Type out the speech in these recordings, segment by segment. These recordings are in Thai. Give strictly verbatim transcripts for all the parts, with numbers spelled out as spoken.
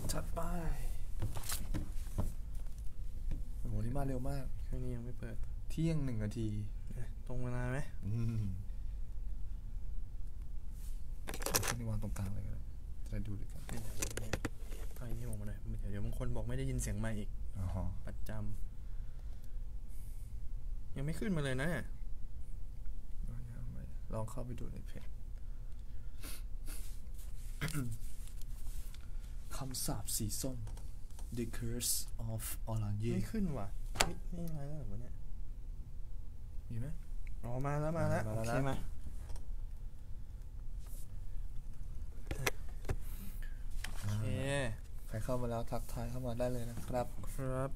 ถัดไปโอ้โหนี่มาเร็วมากแค่นี้ยังไม่เปิดเที่ยงหนึ่งนาทีตรงเวลาไหมอืมขึ้นในวางตรงกลางเลยกันจะได้ดูด้วยกันไฟนี่ออกมาหน่อยเดี๋ยวเดี๋ยวบางคนบอกไม่ได้ยินเสียงไมค์อีกประจำยังไม่ขึ้นมาเลยนะลองเข้าไปดูในเพจคำสาปสีส้ม The Curse of Orange ไม่ขึ้นว่ะนี่อะไรแล้ววะเนี่ยมีไหมอ๋อมาแล้วมาแล้วโอเคมาโอเคใครเข้ามาแล้วทักทายเข้ามาได้เลยนะครับครับ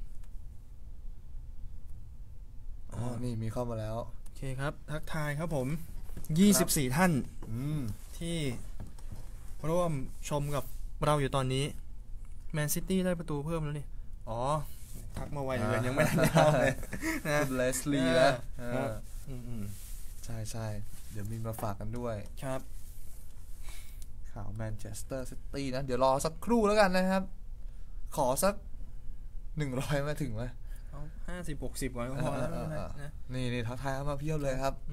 อ๋อนี่มีเข้ามาแล้วโอเคครับทักทายครับผมยี่สิบสี่ท่านที่ร่วมชมกับเราอยู่ตอนนี้แมนซิตี้ได้ประตูเพิ่มแล้วนี่อ๋อทักมาไวเหลือยังไม่ได้เข้าเลยนะคุณเลสลีย์นะใช่ใช่เดี๋ยวมีมาฝากกันด้วยครับข่าวแมนเชสเตอร์ซิตี้นะเดี๋ยวรอสักครู่แล้วกันนะครับขอสักหนึ่งร้อยมาถึงไหมเอาห้าสิบหกสิบก่อนก็พอแล้วนะนี่นี่ทักทายเข้ามาเพียบเลยครับ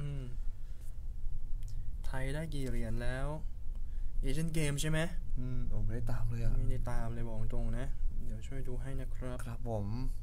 ไทยได้กี่เหรียญแล้วเอเชียนเกมใช่ไหมอืมผมไม่ได้ตามเลยอ่ะไม่ได้ตามเลยบอกตรงนะเดี๋ยวช่วยดูให้นะครับครับผม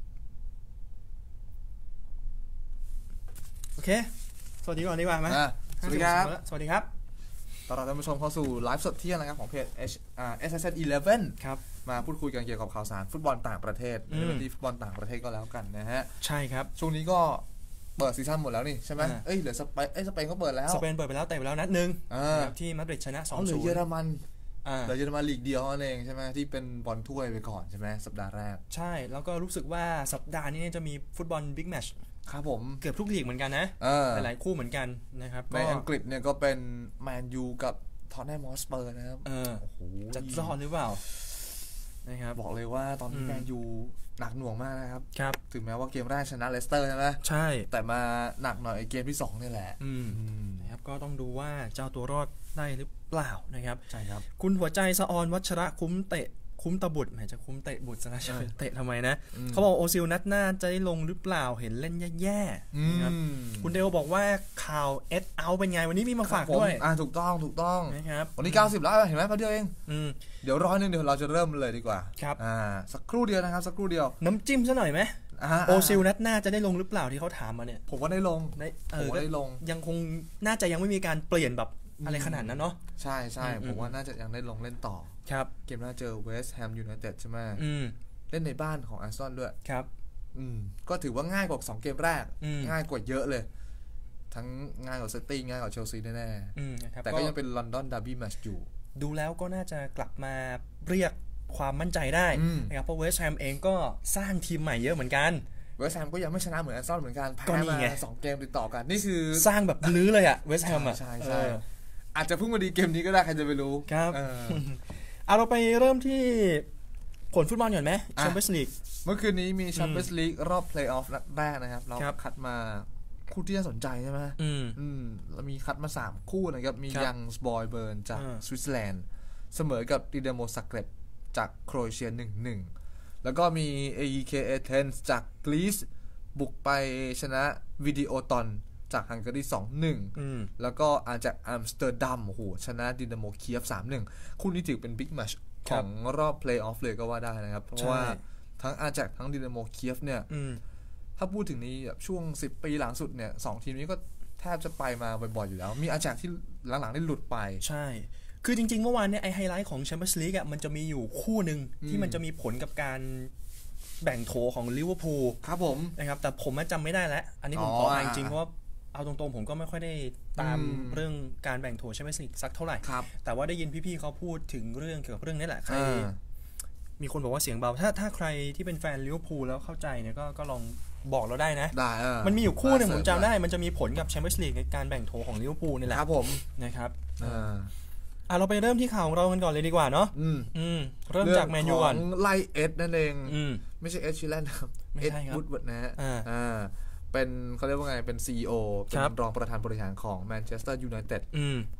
โอเคสวัสดีก่อนดีกว่าไหมสวัสดีครับสวัสดีครับต้อนรับท่านผู้ชมเข้าสู่ไลฟ์สดเที่ยงนะครับของเพจ เอส เอส เอส สิบเอ็ดครับมาพูดคุยกันเกี่ยวกับข่าวสารฟุตบอลต่างประเทศในวันที่ฟุตบอลต่างประเทศก็แล้วกันนะฮะใช่ครับช่วงนี้ก็เปิดซีซั่นหมดแล้วนี่ใช่ไหมเอ้ยเหลือสเปนเอ้ยสเปนก็เปิดแล้วสเปนเปิดไปแล้วแต่ไปแล้วนัดนึงที่มาดริดชนะ สองศูนย์เหลือเยอรมันเหลือเยอรมันลีกเดียวนั่นเองใช่ไหมที่เป็นบอลถ้วยไปก่อนใช่ไหมสัปดาห์แรกใช่แล้วก็รู้สึกว่าสัปดาห์นี้จะมีฟุตบอลบิ๊กแมตช์ครับผมเกือบทุกลีกเหมือนกันนะหลายๆคู่เหมือนกันนะครับในอังกฤษเนี่ยก็เป็นแมนยูกับท็อตแนมฮอตสเปอร์นะครับโอ้โหจะรอดหรือเปล่านะครับบอกเลยว่าตอนนี้แมนยูหนักหน่วงมากนะครับครับถึงแม้ว่าเกมแรกชนะเลสเตอร์ใช่ไหมใช่แต่มาหนักหน่อยเกมที่สองนี่แหละนะครับก็ต้องดูว่าเจ้าตัวรอดได้หรือเปล่านะครับใช่ครับคุณหัวใจสะออนวัชระคุ้มเตะคุ้มตะบุตรแหมจะคุ้มเตะบุตรซะนะเตะทำไมนะเขาบอกโอซิลนัดหน้าจะได้ลงหรือเปล่าเห็นเล่นแย่ๆนะครับคุณเดลบอกว่าข่าวเอสเอาเป็นไงวันนี้มีมาฝากด้วยอ่าถูกต้องถูกต้องนะครับวันนี้เก้าสิบแล้วเห็นไหมแป๊บเดียวเองเดี๋ยวร้อยนึงเดี๋ยวเราจะเริ่มเลยดีกว่าครับอ่าสักครู่เดียวนะครับสักครู่เดียวน้ำจิ้มซะหน่อยไหมโอซิลนัดหน้าจะได้ลงหรือเปล่าที่เขาถามมาเนี่ยผมว่าได้ลงผมว่าได้ลงยังคงน่าจะยังไม่มีการเปลี่ยนแบบอะไรขนาดนั้นเนาะใช่ใช่ผมว่าน่าจะยังได้ลงเล่นต่อครับเกมหน้าเจอเวสต์แฮมยูไนเต็ดใช่ไหมเล่นในบ้านของอาร์เซนอลด้วยครับอืมก็ถือว่าง่ายกว่าสองเกมแรกง่ายกว่าเยอะเลยทั้งง่ายกว่าซิตี้ง่ายกว่าเชลซีแน่ๆแต่ก็ยังเป็นลอนดอนดาร์บี้แมตช์อยู่ดูแล้วก็น่าจะกลับมาเรียกความมั่นใจได้นะครับเพราะเวสต์แฮมเองก็สร้างทีมใหม่เยอะเหมือนกันเวสต์แฮมก็ยังไม่ชนะเหมือนอาร์เซนอลเหมือนกันแพ้มาสองเกมติดต่อกันนี่คือสร้างแบบลื้อเลยอะเวสต์แฮมอะใช่ใช่อาจจะเพิ่งมาดีเกมนี้ก็ได้ใครจะไปรู้ครับเอาเราไปเริ่มที่ผลฟุตบอลก่อนไหมแชมเปี้ยนส์ลีกเมื่อคืนนี้มีแชมเปี้ยนส์ลีกรอบเพลย์ออฟนัดแรกนะครับเราคัดมาคู่ที่น่าสนใจใช่ไหมอืมอืมเรามีคัดมาสามคู่นะครับมียังสบอยเบิร์นจากสวิตเซอร์แลนด์เสมอกับดินาโมซักเร็บจากโครเอเชีย หนึ่งหนึ่ง แล้วก็มี เอ อี เค Athens จากกรีซบุกไปชนะวิดีโอตอนจากฮังการี สองหนึ่ง แล้วก็อาจากอัมสเตอร์ดัมโอ้โหชนะดินาโมเคียฟ สามหนึ่ง คู่นี้ถือเป็นบิ๊กแมตช์ของรอบเพลย์ออฟเลยก็ว่าได้นะครับเพราะว่าทั้งอาจากทั้งดินาโมเคียฟเนี่ยถ้าพูดถึงนี้แบบช่วงสิบปีหลังสุดเนี่ยสองทีมนี้ก็แทบจะไปมาบ่อยๆอยู่แล้วมีอาจากที่หลังๆได้หลุดไปใช่คือจริงๆเมื่อวานเนี่ยไอไฮไลท์ของแชมเปี้ยนส์ลีกอ่ะมันจะมีอยู่คู่หนึ่งที่มันจะมีผลกับการแบ่งโถของลิเวอร์พูลครับผมนะครับแต่ผมจำไม่ได้แล้วอันนี้ผมขออายจริงๆเพราะว่าเอาตรงๆผมก็ไม่ค่อยได้ตามเรื่องการแบ่งโถแชมเปี้ยนส์ลีกสักเท่าไหร่แต่ว่าได้ยินพี่ๆเขาพูดถึงเรื่องเกี่ยวกับเรื่องนี้แหละใครมีคนบอกว่าเสียงเบาถ้าถ้าใครที่เป็นแฟนลิเวอร์พูลแล้วเข้าใจเนี่ยก็ก็ลองบอกเราได้นะได้มันมีอยู่คู่หนึ่งผมจำได้มันจะมีผลกับแชมเปี้ยนส์ลีกในการแบ่งโถของลิเวอร์พูลนี่แหละครับผมนะครับอ่ะเราไปเริ่มที่ข่าวของเรากันก่อนเลยดีกว่าเนาะอืมอืมเริ่มจากแมนยูก่อนไล่เอ็ดนั่นเองอืมไม่ใช่เอ็ดชิลแลนด์ครับเอ็ดวูดเวิร์ดนะฮะอ่าเป็นเขาเรียกว่าไงเป็น ซี อี โอ เป็นรองประธานบริหารของแมนเชสเตอร์ยูไนเต็ด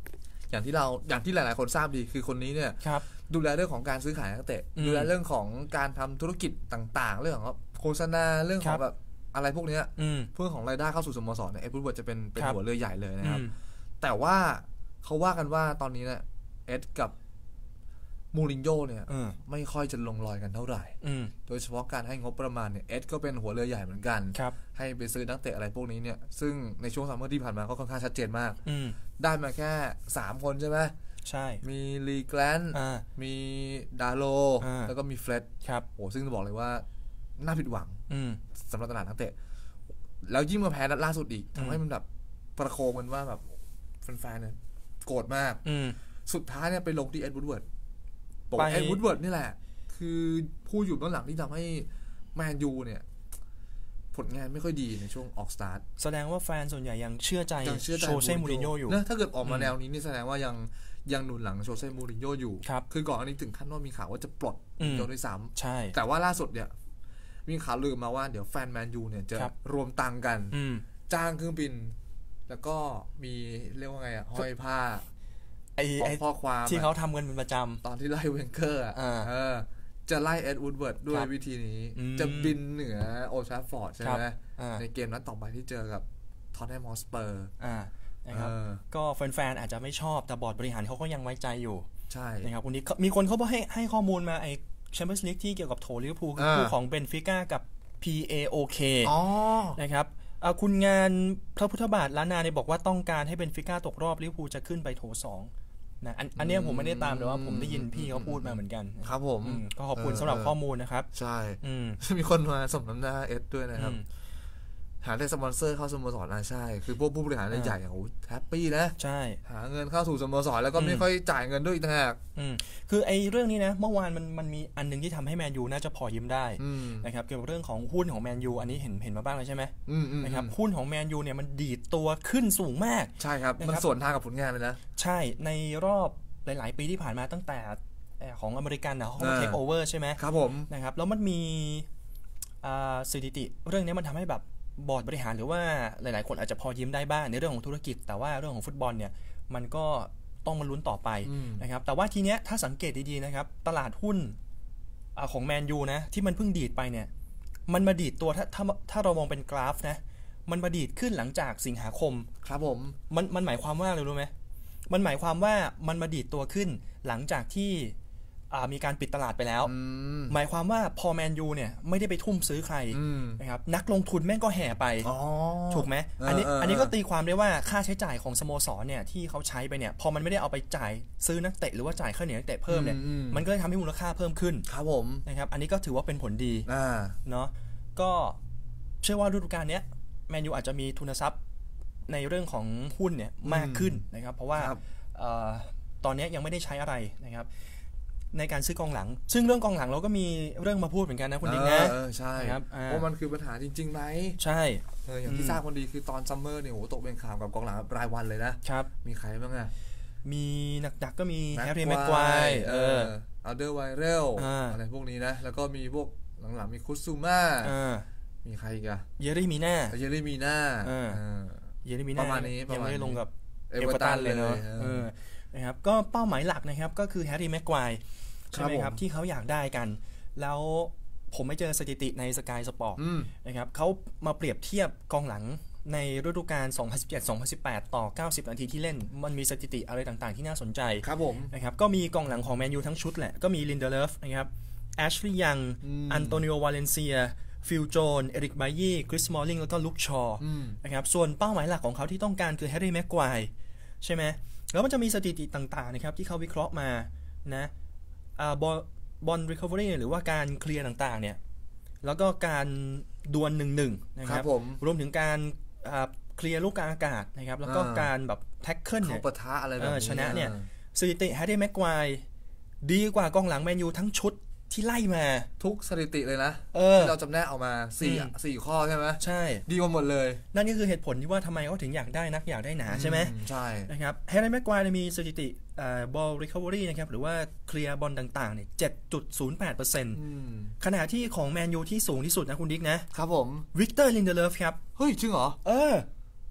อย่างที่เราอย่างที่หลายๆคนทราบดีคือคนนี้เนี่ยดูแลเรื่องของการซื้อขายนักเตะดูแลเรื่องของการทำธุรกิจต่างๆเรื่องของโฆษณาเรื่องของแบบอะไรพวกนี้เพื่อของรายได้เข้าสู่สโมสรเนี่ยเอ็ดวูดเวิร์ดจะเป็นเป็นหัวเรือใหญ่เลยนะครับแต่ว่าเขาว่ากันว่าตอนนี้เนี่ยเอ็ดกับมูรินโญ่เนี่ยไม่ค่อยจะลงรอยกันเท่าไหร่โดยเฉพาะการให้งบประมาณเนี่ยเอ็ดก็เป็นหัวเรือใหญ่เหมือนกันให้ไปซื้อนักเตะอะไรพวกนี้เนี่ยซึ่งในช่วงซัมเมอร์ที่ผ่านมาก็ค่อนข้างชัดเจนมากได้มาแค่สามคนใช่ไหมใช่มีลีแกลนมีดาโลแล้วก็มีเฟร็ดโอ้ซึ่งจะบอกเลยว่าน่าผิดหวังสำหรับตลาดนักเตะแล้วยิ่งมาแพ้นัดล่าสุดอีกทำให้มันแบบประโคมกันว่าแบบแฟนๆเนี่ยโกรธมากสุดท้ายเนี่ยไปลงที่เอ็ดวูดเวิร์ดบอกเอ็ดวูดเวิร์ดนี่แหละคือผู้อยู่เบื้องหลังที่ทำให้แมนยูเนี่ยผลงานไม่ค่อยดีในช่วงออกสตาร์ทแสดงว่าแฟนส่วนใหญ่ยังเชื่อใจโชเซ่มูรินโญ่อยู่นะถ้าเกิดออกมาแนวนี้นี่แสดงว่ายังยังหนุนหลังโชเซ่มูรินโญ่อยู่คือก่อนอันนี้ถึงขั้นว่ามีข่าวว่าจะปลดมูรินโญ่ด้วยซ้ำใช่แต่ว่าล่าสุดเนี่ยมีข่าวลือมาว่าเดี๋ยวแฟนแมนยูเนี่ยจะรวมตังกันจ้างเครื่องบินแล้วก็มีเรียกว่าไงอ่ะห้อยผ้าไอ้ข้อความที่เขาทำกันเป็นประจำตอนที่ไล่เวนเกอร์อ่ะจะไล่เอ็ดวูดเวิร์ดด้วยวิธีนี้จะบินเหนือโอลด์แทราฟฟอร์ดใช่ไหมในเกมนัดต่อไปที่เจอกับท็อตแนมฮอตสเปอร์นะครับก็แฟนๆอาจจะไม่ชอบแต่บอร์ดบริหารเขาก็ยังไว้ใจอยู่ใช่นะครับวันนี้มีคนเขาบอกให้ให้ข้อมูลมาไอ้แชมเปี้ยนส์ลีกที่เกี่ยวกับโถลิเวอร์พูลคือคู่ของเบนฟิก้ากับ พี เอ โอ เค นะครับคุณงานพระพุทธบาทล้านนาเนี่ยบอกว่าต้องการให้เบนฟิก้าตกรอบลิเวอร์พูลจะขึ้นไปโถสองนะอันอันนี้ผมไม่ได้ตามแต่ว่าผมได้ยินพี่เขาพูดมาเหมือนกันครับผมก็ขอบคุณสำหรับข้อมูลนะครับใช่มีคนมาสมน้ำหน้าเอสด้วยนะครับหาได้สปอนเซอร์เข้าสโมสรอ่ะใช่คือพวกผู้บริหารใหญ่ๆโอ้แฮปปี้นะใช่หาเงินเข้าสู่สโมสรแล้วก็ไม่ค่อยจ่ายเงินด้วยอีกต่างหากคือไอ้เรื่องนี้นะเมื่อวานมันมันมีอันนึงที่ทำให้แมนยูน่าจะพอยิ้มได้นะครับเกี่ยวกับเรื่องของหุ้นของแมนยูอันนี้เห็นเห็นมาบ้างเลยใช่ไหมนะครับหุ้นของแมนยูเนี่ยมันดีดตัวขึ้นสูงมากใช่ครับมันสวนทางกับผลงานเลยนะใช่ในรอบหลายๆปีที่ผ่านมาตั้งแต่ของอเมริกันนะเขาเทคโอเวอร์ใช่ไหมครับผมนะครับแล้วมันมีสถิติเรื่องนี้มันทำให้แบบบอร์ดบริหารหรือว่าหลายๆคนอาจจะพอยิ้มได้บ้างในเรื่องของธุรกิจแต่ว่าเรื่องของฟุตบอลเนี่ยมันก็ต้องมาลุ้นต่อไปนะครับแต่ว่าทีเนี้ยถ้าสังเกตดีๆนะครับตลาดหุ้นของแมนยูนะที่มันเพิ่งดีดไปเนี่ยมันมาดีดตัวถ้าถ้าถ้าเรามองเป็นกราฟนะมันมาดีดขึ้นหลังจากสิงหาคมครับผมมันมันหมายความว่าอะไรรู้ไหมมันหมายความว่ามันมาดีดตัวขึ้นหลังจากที่มีการปิดตลาดไปแล้วหมายความว่าพอแมนยูเนี่ยไม่ได้ไปทุ่มซื้อใครนะครับนักลงทุนแม่งก็แห่ไปถูกไหมอันนี้อันนี้ก็ตีความได้ว่าค่าใช้จ่ายของสโมสรเนี่ยที่เขาใช้ไปเนี่ยพอมันไม่ได้เอาไปจ่ายซื้อนักเตะหรือว่าจ่ายค่าเหนื่อยนักเตะเพิ่มเนี่ยมันก็เลยทำให้มูลค่าเพิ่มขึ้นครับผมนะครับอันนี้ก็ถือว่าเป็นผลดีเนาะก็เชื่อว่าฤดูกาลนี้แมนยูอาจจะมีทุนทรัพย์ในเรื่องของหุ้นเนี่ยมากขึ้นนะครับเพราะว่าตอนนี้ยังไม่ได้ใช้อะไรนะครับในการซื้อกองหลังซึ่งเรื่องกองหลังเราก็มีเรื่องมาพูดเหมือนกันนะคุณดิ๊กนะเออใช่ครับว่ามันคือปัญหาจริงๆไหมใช่เอออย่างที่ทราบคนดีคือตอนซัมเมอร์เนี่ยโหตกเป็นข่าวกับกองหลังรายวันเลยนะครับมีใครบ้างอ่ะมีหนักๆก็มีแฮร์รี่แม็กควายเอออัลเดอร์ไวเรลอะไรพวกนี้นะแล้วก็มีพวกหลังๆมีคุซูม่ามีใครอีกอะเยเรมีน่าเยเรมีน่าเยเรมีน่าประมาณนี้ยังไม่ได้ลงกับเอเวอร์ตันเลยเนาะนะครับก็เป้าหมายหลักนะครับก็คือแฮร์รี่แม็กควายใช่ไหมครับที่เขาอยากได้กันแล้วผมไม่เจอสถิติใน Sky Sport นะครับเขามาเปรียบเทียบกองหลังในฤดูกาล สองพันสิบเจ็ด สองพันสิบแปด ต่อ เก้าสิบ นาทีที่เล่นมันมีสถิติอะไรต่างๆที่น่าสนใจครับผมนะครับก็มีกองหลังของแมนยูทั้งชุดแหละก็มีลินเดเลฟนะครับแอชลีย์ยังอันโตนิโอวาเลนเซียฟิลโจนเอริกไบยี่คริสมอลลิงแล้วก็ลุคชอว์นะครับส่วนเป้าหมายหลักของเขาที่ต้องการคือแฮร์รี่แม็กควายใช่ไหมแล้วมันจะมีสถิติต่างๆนะครับที่เขาวิเคราะห์มานะบอลบอลรีคอเวอรี่หรือว่าการเคลียร์ต่างๆเนี่ยแล้วก็การดวลหนึ่งหนึ่งนะครับรวมถึงการเคลียร์ลูกกลางอากาศนะครับแล้วก็การแบบแท็กเกิลเนี่ยปะทะอะไรแบบนี้ชนะเนี่ยสถิติแฮร์รี่แม็กควายดีกว่ากองหลังแมนยูทั้งชุดที่ไล่มาทุกสถิติเลยนะที่เราจำแนกออกมาสี่ สี่ข้อใช่ไหมใช่ดีกว่าหมดเลยนั่นก็คือเหตุผลที่ว่าทำไมเขาถึงอยากได้นักอยากได้หนาใช่ไหมใช่นะครับแฮร์รี่แม็กควายมีสถิติบอลรีคอเวอรี่นะครับหรือว่าเคลียร์บอลต่างๆเนี่ย เจ็ดจุดศูนย์แปดเปอร์เซ็นต์ ขณะที่ของแมนยูที่สูงที่สุดนะคุณดิ๊กนะครับผมวิกเตอร์ลินเดเลฟครับเฮ้ยจริงเหรอเออ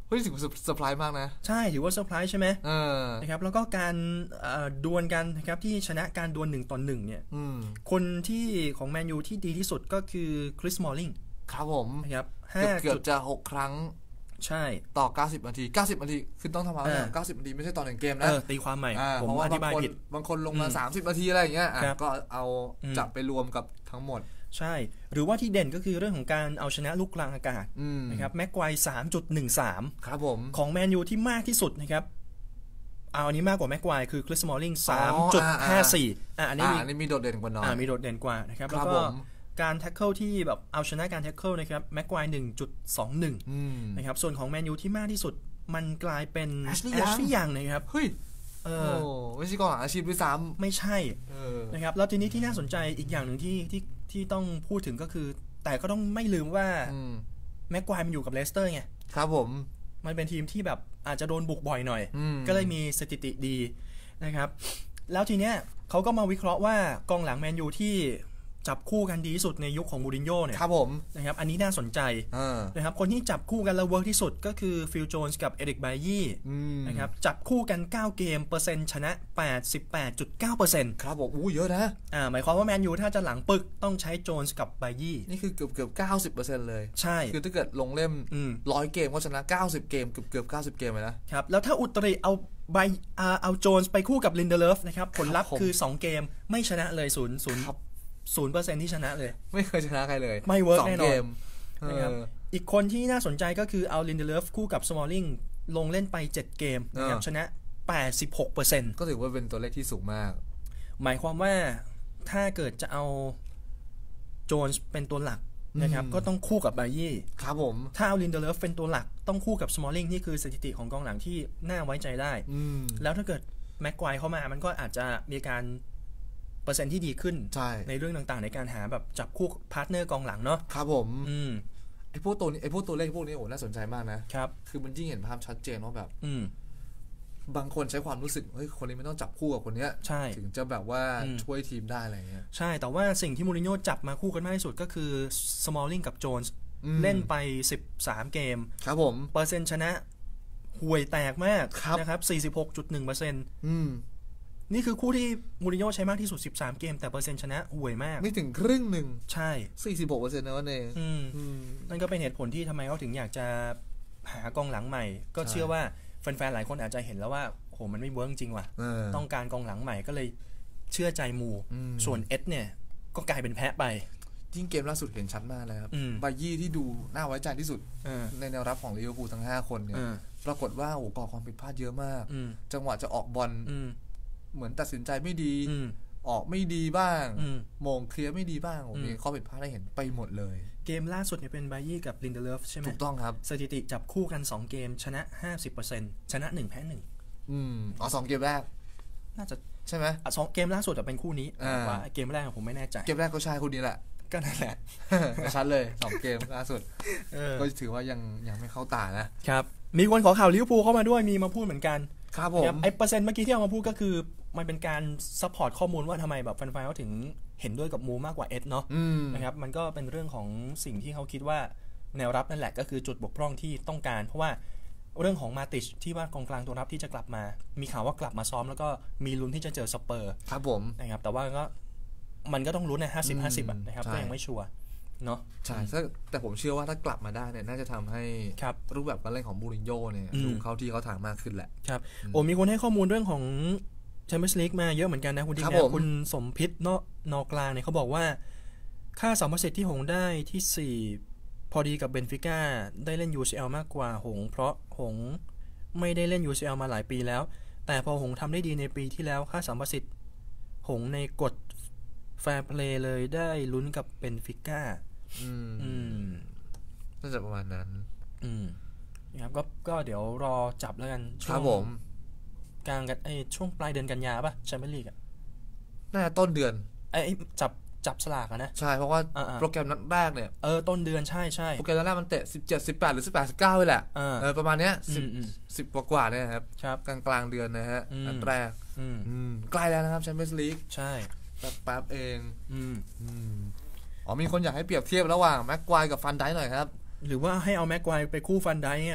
เฮ้ยถือว่าเซอร์ไพรส์มากนะใช่ถือว่าเซอร์ไพรส์ใช่ไหมนะครับแล้วก็การดวลกันนะครับที่ชนะการดวลหนึ่งต่อหนึ่งเนี่ยคนที่ของแมนยูที่ดีที่สุดก็คือคริสมอลลิงครับผมนะครับเกือบจะหกครั้งใช่ต่อเก้าสิบนาทีเก้าสิบนาทีคือต้องทำมาอย่างเก้าสิบนาทีไม่ใช่ต่อหนึ่งเกมนะตีความใหม่ผมอธิบายผิดบางคนลงมาสามสิบนาทีอะไรอย่างเงี้ยก็เอาจับไปรวมกับทั้งหมดใช่หรือว่าที่เด่นก็คือเรื่องของการเอาชนะลูกกลางอากาศนะครับแม็กไกวร์ สามจุดหนึ่งสามครับผมของแมนยูที่มากที่สุดนะครับเอาอันนี้มากกว่าแม็กไกวร์คือคริสมอลลิง สามจุดห้าสี่ อ่ะอันนี้มีโดดเด่นกว่าน้อยอ่ามีโดดเด่นกว่านะครับแล้วก็การแท็กเกิลที่แบบเอาชนะการแท็กเกิลนะครับแม็กไกวร์ หนึ่งจุดสองหนึ่ง นะครับส่วนของแมนยูที่มากที่สุดมันกลายเป็นแอชลีย์ยังนะครับเฮ้ยเออไม่ใช่กองหลังอาชีพด้วยซ้ำไม่ใช่นะครับแล้วทีนี้ที่น่าสนใจอีกอย่างหนึ่งที่ที่ที่ต้องพูดถึงก็คือแต่ก็ต้องไม่ลืมว่าแม็กไกวร์มันอยู่กับเลสเตอร์ไงครับผมมันเป็นทีมที่แบบอาจจะโดนบุกบ่อยหน่อยก็เลยมีสถิติดีนะครับแล้วทีเนี้ยเขาก็มาวิเคราะห์ว่ากองหลังแมนยูที่จับคู่กันดีที่สุดในยุคของมูรินโญ่เนี่ยครับผมนะครับอันนี้น่าสนใจนะครับคนที่จับคู่กันแล้วเวิร์กที่สุดก็คือฟิลโจนส์กับเอริกไบยี่นะครับจับคู่กันเก้าเกมเปอร์เซ็นต์ชนะ แปดสิบแปดจุดเก้าเปอร์เซ็นต์ครับผมอู้เยอะนะอ่าหมายความว่าแมนยูถ้าจะหลังปึกต้องใช้โจนส์กับไบยี่นี่คือเกือบเกือบเก้าสิบเปอร์เซ็นต์เลยใช่คือถ้าเกิดลงเล่มหนึ่งร้อยเกมก็ชนะเก้าสิบเกมเกือบเกือบเก้าสิบเกมเลยนะครับแล้วถ้าอุตริเอาไบเอาโจนส์ไปคู่กับลินเดเลฟนะครับผลลัพธ์คือสองเกมไม่ชนะเลยศูนย์ ศูนย์ศูนย์เปอร์เซ็นต์ที่ชนะเลยไม่เคยชนะใครเลยไม่เวิร์กแน่นอนนะครับอีกคนที่น่าสนใจก็คือเอาลินเดเลฟคู่กับสมอลลิงลงเล่นไปเจ็ดเกมนะครับชนะ แปดสิบหกเปอร์เซ็นต์ก็ถือว่าเป็นตัวเลขที่สูงมากหมายความว่าถ้าเกิดจะเอาโจนส์เป็นตัวหลักนะครับก็ต้องคู่กับไบยี่ครับผมถ้าเอาลินเดเลฟเป็นตัวหลักต้องคู่กับสมอลลิงนี่คือสถิติของกองหลังที่น่าไว้ใจได้แล้วถ้าเกิดแม็กไกวร์เข้ามามันก็อาจจะมีการเปอร์เซ็นต์ที่ดีขึ้น ใ, ในเรื่องต่างๆในการหาแบบจับคู่พาร์ทเนอร์กองหลังเนาะครับผมอืมไอ้พวกตัวนี้ไอ้พวกตัวเลขพวกนี้โอ้น่าสนใจมากนะครับคือมันยิ่งเห็นภาพชัดเจนว่าแบบอืมบางคนใช้ความรู้สึกเฮ้ยคนนี้ไม่ต้องจับคู่กับคนนี้ถึงจะแบบว่าช่วยทีมได้อะไรเงี้ยใช่แต่ว่าสิ่งที่มูรินโญ่จับมาคู่กันมากที่สุดก็คือสมอลลิงกับโจนส์เล่นไปสิบสามเกมครับผมเปอร์เซ็นต์ชนะห่วยแตกมากนะครับ สี่สิบหกจุดหนึ่งเปอร์เซ็นต์ อืมนี่คือคู่ที่มูรินโญ่ใช้มากที่สุดสิบสามเกมแต่เปอร์เซ็นต์ชนะห่วยมากไม่ถึงครึ่งหนึ่งใช่สี่สิบหกเปอร์เซ็นต์ นะวันเองนั่นก็เป็นเหตุผลที่ทำไมเขาถึงอยากจะหากองหลังใหม่ก็เชื่อว่าแฟนๆหลายคนอาจจะเห็นแล้วว่าโหมันไม่เวิร์กจริงว่ะต้องการกองหลังใหม่ก็เลยเชื่อใจมูส่วนเอ็ดเนี่ยก็กลายเป็นแพ้ไปยิ่งเกมล่าสุดเห็นชัดมากเลยครับไบยี่ที่ดูน่าไว้ใจที่สุดในแนวรับของลิเวอร์พูลทั้งห้าคนเนี่ยปรากฏว่าโอ้ก่อความผิดพลาดเยอะมากจังหวะจะออกบอลเหมือนตัดสินใจไม่ดีออกไม่ดีบ้างมงเคลียร์ไม่ดีบ้างมีข้อผิดพลาดได้เห็นไปหมดเลยเกมล่าสุดเนี่ยเป็นไบยี่กับลินเดเลฟใช่ไหมถูกต้องครับสถิติจับคู่กันสองเกมชนะ ห้าสิบเปอร์เซ็นต์ ชนะหนึ่งแพ้หนึ่งอืมอ๋อสองเกมแรกน่าจะใช่ไหมอ่ะสองเกมล่าสุดจะเป็นคู่นี้ว่าเกมแรกผมไม่แน่ใจเกมแรกก็ใช่คู่นี้แหละก็นั่นแหละชัดเลยสองเกมล่าสุดก็ถือว่ายังยังไม่เข้าตานะครับมีคนขอข่าวลิเวอร์พูลเข้ามาด้วยมีมาพูดเหมือนกันครับผมไอ้เปอร์เซ็นต์เมื่อกี้ที่เอามาพูดก็คือมันเป็นการซัพพอร์ตข้อมูลว่าทำไมแบบแฟนๆเขาถึงเห็นด้วยกับมูมากกว่าเอ็ดเนาะนะครับมันก็เป็นเรื่องของสิ่งที่เขาคิดว่าแนวรับนั่นแหละก็คือจุดบกพร่องที่ต้องการเพราะว่าเรื่องของมาติชที่ว่ากองกลางตัวรับที่จะกลับมามีข่าวว่ากลับมาซ้อมแล้วก็มีลุ้นที่จะเจอสเปอร์ครับผมนะครับแต่ว่าก็มันก็ต้องลุ้นนะห้าสิบ ห้าสิบนะครับก็ยังไม่ชัวร์เนาะใช่แต่ผมเชื่อว่าถ้ากลับมาได้เนี่ยน่าจะทำให้รูปแบบการเล่นของมูรินโญ่เนี่ยดูเข้าที่เขาทางมากขึ้นแหละครับโอ้มีคนให้ข้อมูลเรื่องของแชมเปี้ยนส์ลีกมาเยอะเหมือนกันนะคุณที่นะคุณสมพิษนนอกลางเนี่ยเขาบอกว่าค่าสัมภาระที่หงได้ที่สี่พอดีกับเบนฟิก้าได้เล่น ยู ซี แอล มากกว่าหงเพราะหงไม่ได้เล่น ยู ซี แอล มาหลายปีแล้วแต่พอหงทำได้ดีในปีที่แล้วค่าสัมภาระหงในกฎแฟร์เพลย์เลยได้ลุ้นกับเบนฟิก้าอืมอืมน่าจะประมาณนั้นอืมนะครับก็ก็เดี๋ยวรอจับแล้วกันครับผมกลางกันไอช่วงปลายเดือนกันยาป่ะแชมเปี้ยนลีกอ่ะน่าจะต้นเดือนไอจับจับสลากอ่ะนะใช่เพราะว่าโปรแกรมนัดแรกเนี่ยเออต้นเดือนใช่ใช่โปรแกรมนัดแรกมันเตะสิบเจ็ด สิบแปดหรือสิบแปด สิบเก้าเลยแหละเออประมาณเนี้ยสิบ สิบกว่าๆเนี่ยครับกลางกลางเดือนนะฮะนัดแรกอืมใกล้แล้วนะครับแชมเปี้ยนส์ลีกใช่แป๊บๆเองอืมอืมอ๋อมีคนอยากให้เปรียบเทียบระหว่างแม็กไกวร์กับฟันไดค์หน่อยครับหรือว่าให้เอาแม็กไกวร์ไปคู่ฟันไดค์เนี่ย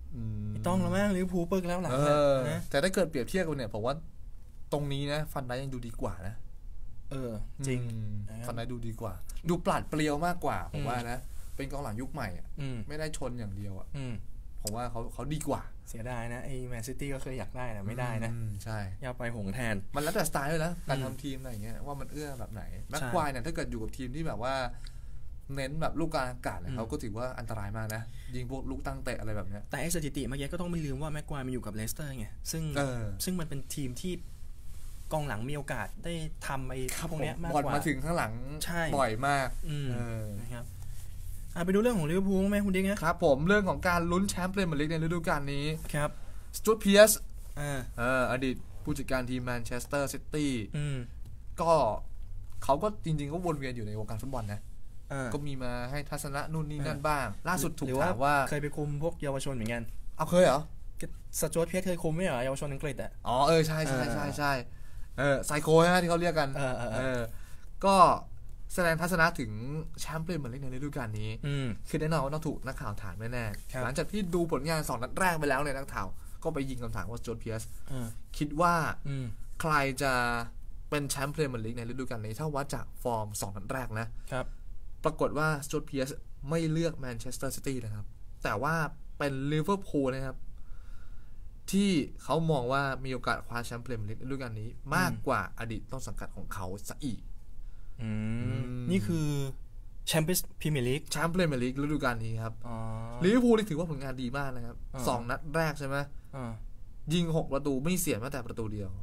ไม่ต้องแล้วมั้งลิเวอร์พูลเปิกแล้วหลังนะแต่ถ้าเกิดเปรียบเทียบกันเนี่ยผมว่าตรงนี้นะฟันไดยังดูดีกว่านะเออจริงฟันไดดูดีกว่าดูปราดเปรียวมากกว่าผมว่านะเป็นกองหลังยุคใหม่อ่ะไม่ได้ชนอย่างเดียวอ่ะผมว่าเขาเขาดีกว่าเสียดายนะไอ้แมนซิตี้ก็เคยอยากได้นะไม่ได้นะใช่อยากไปหงแทนมันแล้วแต่สไตล์เลยนะการทำทีมอะไรอย่างเงี้ยว่ามันเอื้อแบบไหนแม็กควายเนี่ยถ้าเกิดอยู่กับทีมที่แบบว่าเน้นแบบลูกกลางอากาศเขาก็ถือว่าอันตรายมากนะยิงพวกลูกตั้งเตะอะไรแบบนี้แต่ไอ้สถิติเมื่อกี้ก็ต้องไม่ลืมว่าแม็กควายมันอยู่กับเลสเตอร์ไงซึ่งซึ่งมันเป็นทีมที่กองหลังมีโอกาสได้ทำไอ้พวกนี้มากกว่าบอลมาถึงข้างหลังบ่อยมากนะครับไปดูเรื่องของลิเวอร์พูลไหมคุณดิ๊กนะครับผมเรื่องของการลุ้นแชมป์พรีเมียร์ลีกในฤดูกาลนี้ครับสจ๊วต เพียร์สอดีตผู้จัดการทีมแมนเชสเตอร์ซิตี้ก็เขาก็จริงๆก็วนเวียนอยู่ในวงการฟุตบอลนะก็มีมาให้ทัศนะนู่นนี่นั่นบ้างล่าสุดถูกถามว่าเคยไปคุมพวกเยาวชนเหมือนกันเอาเคยเหรอสจ๊วต เพียร์สเคยคุมไม่เหรอเยาวชนอังกฤษอ่ะอ๋อเออใช่ใช่ใช่ใช่เออไซโคใช่ไหมที่เขาเรียกกันเออก็แสดงทัศนะถึงแชมป์พรีเมียร์ลีกในฤดูกาลนี้คือแน่นอนว่าต้องถูกนักข่าวถามแน่ๆหลังจากที่ดูผลงานสองนัดแรกไปแล้วเนี่ยนักข่าวก็ไปยิงคำถามว่าสจ๊วต เพียร์สคิดว่าใครจะเป็นแชมป์พรีเมียร์ลีกในฤดูกาลนี้ถ้าวัดจากฟอร์มสองนัดแรกนะครับปรากฏว่าสจ๊วต เพียร์สไม่เลือกแมนเชสเตอร์ซิตี้นะครับแต่ว่าเป็นลิเวอร์พูลนะครับที่เขามองว่ามีโอกาสคว้าแชมป์พรีเมียร์ลีกในฤดูกาลนี้มากกว่าอดีตต้นสังกัดของเขาซะอีกนี่คือแชมเปี้ยนส์พรีเมียร์ลีกแชมป์พรีเมียร์ลีกฤดูกาลนี้ครับลิเวอร์พูลนี่ถือว่าผลงานดีมากนะครับสองนัดแรกใช่ไหมยิงหกประตูไม่เสียแม้แต่ประตูเดียว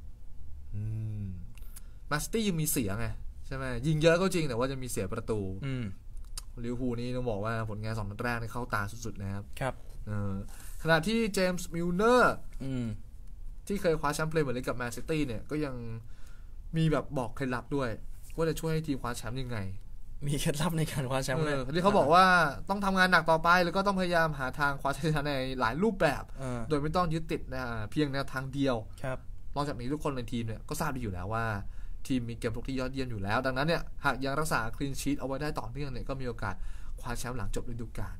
แมนซิตี้ยังมีเสียไงใช่ไหมยิงเยอะก็จริงแต่ว่าจะมีเสียประตูลิเวอร์พูลนี่ต้องบอกว่าผลงานสองนัดแรกนี่เข้าตาสุดๆนะครับครับขณะที่เจมส์มิลเนอร์ที่เคยคว้าแชมป์พรีเมียร์ลีกกับแมนซิตี้เนี่ยก็ยังมีแบบบอกเคล็ดลับด้วยว่าจะช่วยให้ทีมคว้าแชมป์ยังไงมีเคล็ดลับในการคว้าแชมป์เลยที่เขาบอกว่าต้องทำงานหนักต่อไปแล้วก็ต้องพยายามหาทางคว้าชัยชนะในหลายรูปแบบโดยไม่ต้องยึดติดนะเพียงแนวทางเดียวนอกจากนี้ทุกคนในทีมเนี่ยก็ทราบดีอยู่แล้วว่าทีมมีเกมรุกที่ยอดเยี่ยมอยู่แล้วดังนั้นเนี่ยหากยังรักษาคลีนชีทเอาไว้ได้ต่อเนื่องเนี่ยก็มีโอกาสคว้าแชมป์หลังจบฤดูกาล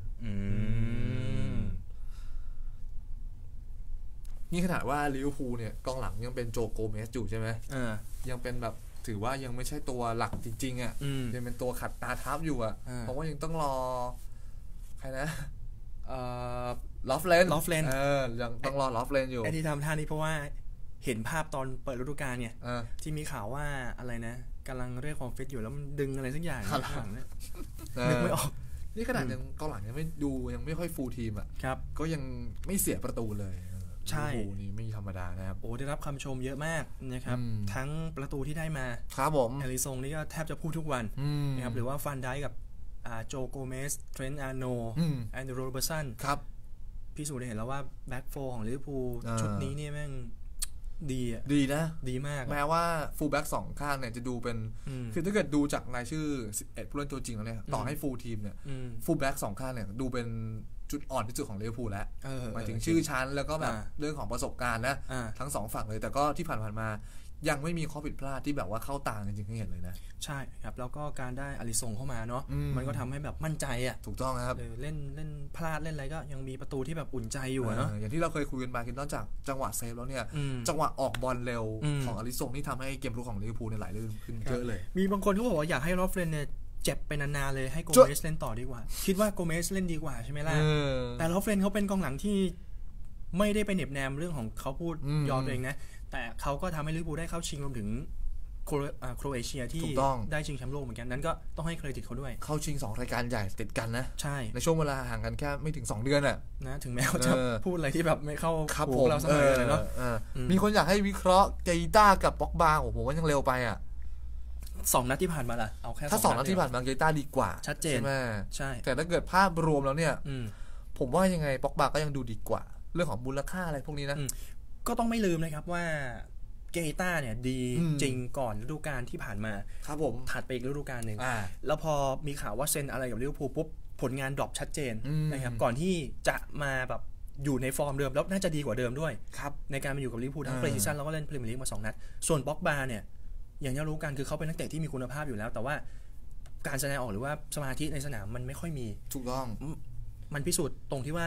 นี่ขนาดว่าลิเวอร์พูลเนี่ยกองหลังยังเป็นโจโกเมสอยู่ใช่ไหมยังเป็นแบบถือว่ายังไม่ใช่ตัวหลักจริงๆอ่ะยังเป็นตัวขัดตาทับอยู่อ่ะเพราะว่ายังต้องรอใครนะลอฟเลนลอฟเลนเออยังต้องรอลอฟเลนอยู่ไอ้ที่ทำท่านี้เพราะว่าเห็นภาพตอนเปิดฤดูกาลเนี่ยที่มีข่าวว่าอะไรนะกำลังเรียกความฟิตอยู่แล้วมันดึงอะไรสักอย่างข้างหลังเนี่ยนึกไม่ออกนี่ขนาดยังกองหลังยังไม่ดูยังไม่ค่อยฟูลทีมอ่ะก็ยังไม่เสียประตูเลยใช่โอ้นี่ไม่ธรรมดานะครับโอ้ได้รับคำชมเยอะมากนะครับทั้งประตูที่ได้มาครับผมเอลิซงนี่ก็แทบจะพูดทุกวันนะครับหรือว่าฟันไดกับโจโกเมสเทรนต์อาร์โนแอนเดโรเบอร์สันครับพิสูจน์ได้เห็นแล้วว่าแบ็กโฟร์ของลิเวอร์พูลชุดนี้นี่แม่งดีอ่ะดีนะดีมากแม้ว่าฟูลแบ็กสองข้างเนี่ยจะดูเป็นคือถ้าเกิดดูจากรายชื่อสิบเอ็ดผู้เล่นตัวจริงแล้วเนี่ยต่อให้ฟูลทีมเนี่ยฟูลแบ็กสองข้างเนี่ยดูเป็นจุดอ่อนที่สุดของลิเวอร์พูลแล้วหมายถึงชื่อชั้นแล้วก็แบบเรื่องของประสบการณ์นะทั้งสองฝั่งเลยแต่ก็ที่ผ่านๆมายังไม่มีข้อผิดพลาดที่แบบว่าเข้าตาจริงๆให้เห็นเลยนะใช่ครับแล้วก็การได้อาริซงเข้ามาเนาะมันก็ทำให้แบบมั่นใจอ่ะถูกต้องครับเล่นเล่นพลาดเล่นอะไรก็ยังมีประตูที่แบบอุ่นใจอยู่เนาะอย่างที่เราเคยคุยกันมาคือนอกจากจังหวะเซฟแล้วเนี่ยจังหวะออกบอลเร็วของอาริซงนี่ทำให้เกมรุกของลิเวอร์พูลเนี่ยไหลลื่นขึ้นเยอะเลยมีบางคนเขาบอกว่าอยากให้ลอฟเลนเนี่ยเจ็บไปนานๆเลยให้โกเมสเล่นต่อดีกว่าคิดว่าโกเมสเล่นดีกว่าใช่ไหมล่ะแต่ลอฟเลนเขาเป็นกองหลังที่ไม่ได้ไปเน็บแนมเรื่องของเขาพูดยอมตัวเองนะแต่เขาก็ทำให้ลิเวอร์พูลได้เข้าชิงรวมถึงโครเอเชียที่ได้ชิงแชมป์โลกเหมือนกันนั้นก็ต้องให้เครดิตเขาด้วยเข้าชิงสองรายการใหญ่ติดกันนะใช่ในช่วงเวลาห่างกันแค่ไม่ถึงสองเดือนอ่ะนะถึงแม้เขาจะพูดอะไรที่แบบไม่เข้าหูเราสักหน่อยเลยเนาะมีคนอยากให้วิเคราะห์เกต้ากับป็อกบาโอ้โหว่ายังเร็วไปอ่ะสองนัดที่ผ่านมาล่ะเอาแค่ถ้าสองนัดที่ผ่านมาเกต้าดีกว่าชัดเจนใช่ไหมใช่แต่ถ้าเกิดภาพรวมแล้วเนี่ยผมว่ายังไงป็อกบาก็ยังดูดีกว่าเรื่องของมูลค่าอะไรพวกนี้นะก็ต้องไม่ลืมนะครับว่าเกต้าเนี่ยดีจริงก่อนฤดูกาลที่ผ่านมาครับผมถัดไปอีกฤดูกาลหนึ่งแล้วพอมีข่าวว่าเซ็นอะไรกับลิเวอร์พูลปุ๊บผลงานดรอปชัดเจนนะครับก่อนที่จะมาแบบอยู่ในฟอร์มเดิมแล้วน่าจะดีกว่าเดิมด้วยครับในการมาอยู่กับลิเวอร์พูลทั้งปีซีซั่นแล้วก็เล่นพรีเมียร์ลีกมาสองนัดส่วนป็อกบาเนี่ยอย่างที่รู้กันคือเขาเป็นนักเตะที่มีคุณภาพอยู่แล้วแต่ว่าการแสดงออกหรือว่าสมาธิในสนามมันไม่ค่อยมีถูกต้องมันพิสูจน์ตรงที่ว่า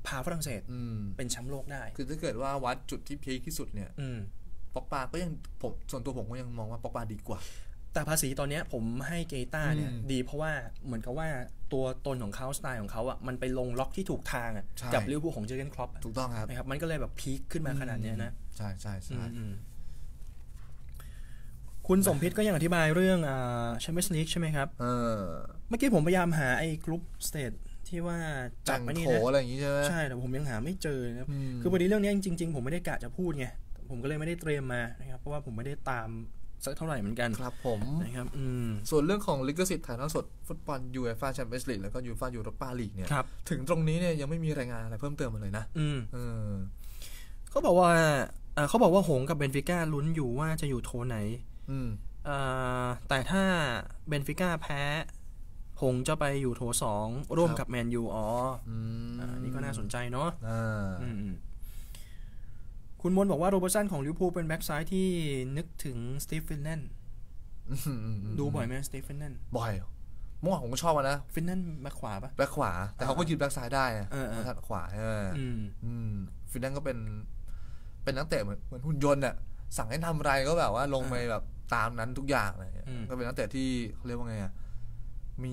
พาฝรั่งเศสเป็นแชมป์โลกได้คือถ้าเกิดว่าวัดจุดที่พีคที่สุดเนี่ยป็อกบาก็ยังผมส่วนตัวผมก็ยังมองว่าป็อกบาดีกว่าแต่ภาษีตอนนี้ผมให้เกต้าเนี่ยดีเพราะว่าเหมือนกับว่าตัวตนของเขาสไตล์ของเขาอ่ะมันไปลงล็อกที่ถูกทางอ่ะกับลิเวอร์พูลของเจอร์เกนคล็อปถูกต้องครับนะครับมันก็เลยแบบพีคขึ้นมาขนาดนี้นะใช่ใช่ใช่คุณสมพิษก็ยังอธิบายเรื่องอ่าแชมเปี้ยนส์ลีกใช่ไหมครับเออเมื่อกี้ผมพยายามหาไอ้กรุ๊ปสเตจที่ว่าจับมานี่นะอะไรอย่างงี้ใช่ไหมใช่แต่ผมยังหาไม่เจอนะคือพอดีเรื่องนี้จริงๆผมไม่ได้กะจะพูดไงผมก็เลยไม่ได้เตรียมมานะครับเพราะว่าผมไม่ได้ตามสักเท่าไหร่เหมือนกันครับผมนะครับส่วนเรื่องของลิขสิทธิ์ถ่ายทอดสดฟุตบอลยูเอฟ่าแชมเปี้ยนส์ลีกแล้วก็ยูฟ่ายูโรปาลีกเนี่ยถึงตรงนี้เนี่ยยังไม่มีรายงานอะไรเพิ่มเติมมาเลยนะเขาบอกว่าเขาบอกว่าหงกับเบนฟิก้าลุ้นอยู่ว่าจะอยู่โถไหนแต่ถ้าเบนฟิก้าแพ้หงจะไปอยู่โถสองร่วมกับแมนยูอ๋อนี่ก็น่าสนใจเนาะคุณมนบอกว่าโรเบอร์ตสันของลิเวอร์พูลเป็นแบ็กซ้ายที่นึกถึงสตีฟฟินแลนดูบ่อยไหมสตีฟฟินแลนบ่อยเมื่อวานผมก็ชอบนะฟินแลนแบ็กขวาปะแบ็กขวาแต่เขาก็ยืนแบ็กซ้ายได้นะทัดขวาใช่ไหมฟินแลนก็เป็นเป็นนักเตะเหมือนเหมือนหุ่นยนต์อ่ะสั่งให้ทำอะไรก็แบบว่าลงไปแบบตามนั้นทุกอย่างเลยก็เป็นนักเตะที่เขาเรียกว่าไงอ่ะมี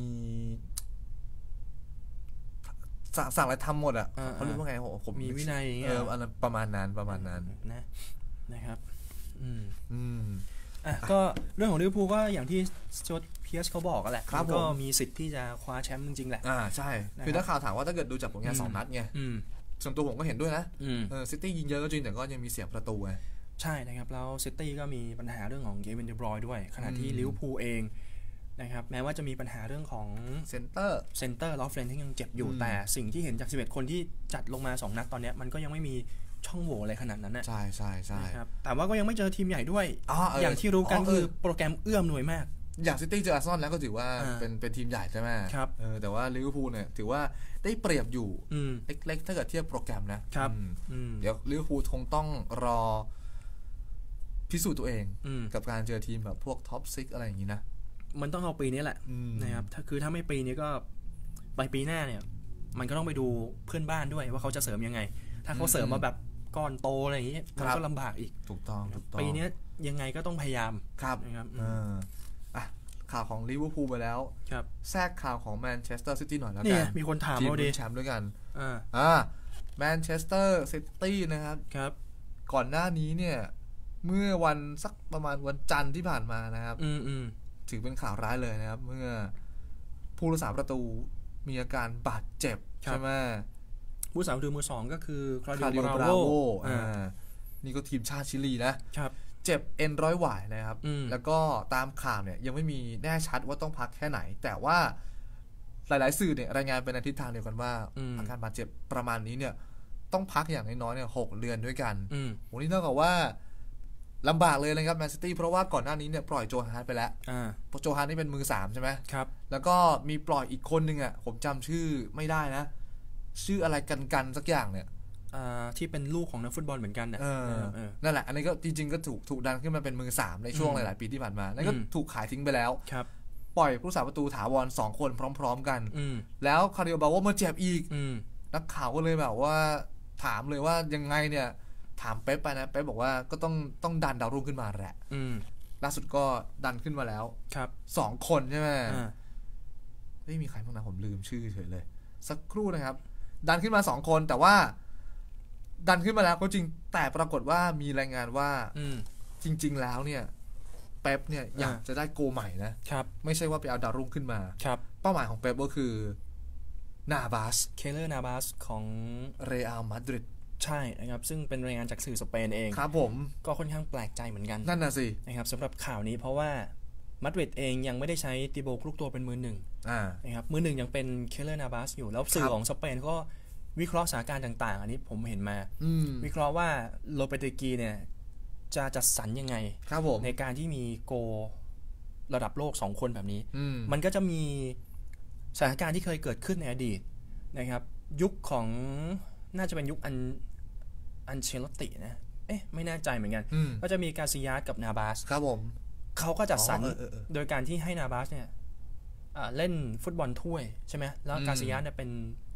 สั่งอะไรทำหมดอ่ะเขาเรียกว่าไงผมมีวินัยเอออันนั้นประมาณนั้นประมาณนั้นนะนะครับอืมอืมอ่ะก็เรื่องของลิเวอร์พูลก็อย่างที่โจทเพียสเขาบอกกันแหละก็มีสิทธิ์ที่จะคว้าแชมป์จริงๆแหละอ่าใช่คือถ้าข่าวถามว่าถ้าเกิดดูจากผลงานสองนัดไงส่วนตัวผมก็เห็นด้วยนะเออซิตี้ยิงเยอะก็จริงแต่ก็ยังมีเสียประตูไงใช่นะครับแล้วซิตี้ก็มีปัญหาเรื่องของเกวินเดบรอยน์ด้วยขณะที่ลิเวอร์พูลเองนะครับแม้ว่าจะมีปัญหาเรื่องของเซนเตอร์เซนเตอร์ลอฟเฟรนที่ยังเจ็บอยู่แต่สิ่งที่เห็นจากสิบเอ็ดคนที่จัดลงมาสองนัดตอนนี้มันก็ยังไม่มีช่องโหว่อะไรขนาดนั้นนะใช่ใช่ใช่ครับแต่ว่าก็ยังไม่เจอทีมใหญ่ด้วย อ, อย่างที่รู้กันคือโปรแกรมเอื้อมหน่วยมากอย่างซิตี้เจออาร์เซนอลแล้วก็ถือว่าเป็นเป็นทีมใหญ่ใช่ไหมครับเออแต่ว่าลิเวอร์พูลเนี่ยถือว่าได้เปรียบอยู่เล็กๆถ้าเกิดเทียบโปรแกรมนะครับเดี๋ยวลิเวอร์พูลคงต้องรอพิสูจน์ตัวเองกับการเจอทีมแบบพวกท็อปซิกอะไรอย่างนี้นะมันต้องเอาปีนี้แหละนะครับถ้าคือถ้าไม่ปีนี้ก็ไปปีหน้าเนี่ยมันก็ต้องไปดูเพื่อนบ้านด้วยว่าเขาจะเสริมยังไงถ้าเขาเสริมมาแบบก้อนโตอะไรอย่างนี้มันก็ลำบากอีกถูกต้องถูกต้องปีนี้ยังไงก็ต้องพยายามครับนะครับอ่ะข่าวของลิเวอร์พูลไปแล้วแทรกข่าวของแมนเชสเตอร์ซิตี้หน่อยแล้วกันมีคนถามเราดิแชมป์ด้วยกันอ่าแมนเชสเตอร์ซิตี้นะครับครับก่อนหน้านี้เนี่ยเมื่อวันสักประมาณวันจันทร์ที่ผ่านมานะครับอืมอืมถือเป็นข่าวร้ายเลยนะครับเมื่อผู้รักษาประตูมีอาการบาดเจ็บใช่ไหมผู้รักษาประตูมือสองก็คือคลาดิโอ บราโวอ่านี่ก็ทีมชาติชิลีนะเจ็บเอ็นร้อยหวายนะครับแล้วก็ตามข่าวเนี่ยยังไม่มีแน่ชัดว่าต้องพักแค่ไหนแต่ว่าหลายๆสื่อเนี่ยรายงานเป็นในทิศทางเดียวกันว่าอาการบาดเจ็บประมาณนี้เนี่ยต้องพักอย่างน้อยๆเนี่ยหกเดือนด้วยกันโหนี่เท่ากับว่าลำบากเลยนะครับแมนซิตี้เพราะว่าก่อนหน้านี้เนี่ยปล่อยโจฮานไปแล้วเพราะโจฮานนี่เป็นมือสามใช่ไหมครับแล้วก็มีปล่อยอีกคนนึงอ่ะผมจำชื่อไม่ได้นะชื่ออะไรกันกันสักอย่างเนี่ยที่เป็นลูกของนักฟุตบอลเหมือนกันเนี่ยนั่นแหละอันนี้ก็จริงๆก็ถูกถูกดันขึ้นมาเป็นมือสามในช่วงหลายๆปีที่ผ่านมาแล้วก็ถูกขายทิ้งไปแล้วครับปล่อยผู้รักษาประตูถาวรสองคนพร้อมๆกันแล้วคาริโอบาโวมาเจ็บอีกนักข่าวก็เลยแบบว่าถามเลยว่ายังไงเนี่ยถามเป๊ปไปนะเป๊ปบอกว่าก็ต้องต้องดันดาวรุ่งขึ้นมาแหละล่าสุดก็ดันขึ้นมาแล้วครับสองคนใช่ไหมไม่มีใครบ้างนะผมลืมชื่อเฉยเลยสักครู่นะครับดันขึ้นมาสองคนแต่ว่าดันขึ้นมาแล้วก็จริงแต่ปรากฏว่ามีรายงานว่าจริงๆแล้วเนี่ยเป๊ปเนี่ยอยากจะได้โกใหม่นะครับไม่ใช่ว่าไปเอาดาวรุ่งขึ้นมาครับเป้าหมายของเป๊ปก็คือนาบาสเคเลอร์นาบาสของเรอัลมาดริดใช่นะครับซึ่งเป็นรายงานจากสื่อสเปนเองครับผมก็ค่อนข้างแปลกใจเหมือนกันนั่นน่ะสินะครับสำหรับข่าวนี้เพราะว่ามาดริดเองยังไม่ได้ใช้ติโบคลุกตัวเป็นมือหนึ่งนะครับมือหนึ่งยังเป็นเคเลอร์นาบาสอยู่แล้วสื่อของสเปนก็วิเคราะห์สถานการณ์ต่างๆอันนี้ผมเห็นมาวิเคราะห์ว่าโลเปเตกีเนี่ยจะจัดสรรยังไงในการที่มีโกระดับโลกสองคนแบบนี้มันก็จะมีสถานการณ์ที่เคยเกิดขึ้นในอดีตนะครับยุคของน่าจะเป็นยุคอันอันเชลตินะเอ๊ะไม่แน่ใจเหมือนกันก็จะมีกาซิยาสกับนาบาสครับผมเขาก็จัดสรรโดยการที่ให้นาบาสเนี่ยเล่นฟุตบอลถ้วยใช่ไหมแล้วกาซิยาสเนี่ยเป็น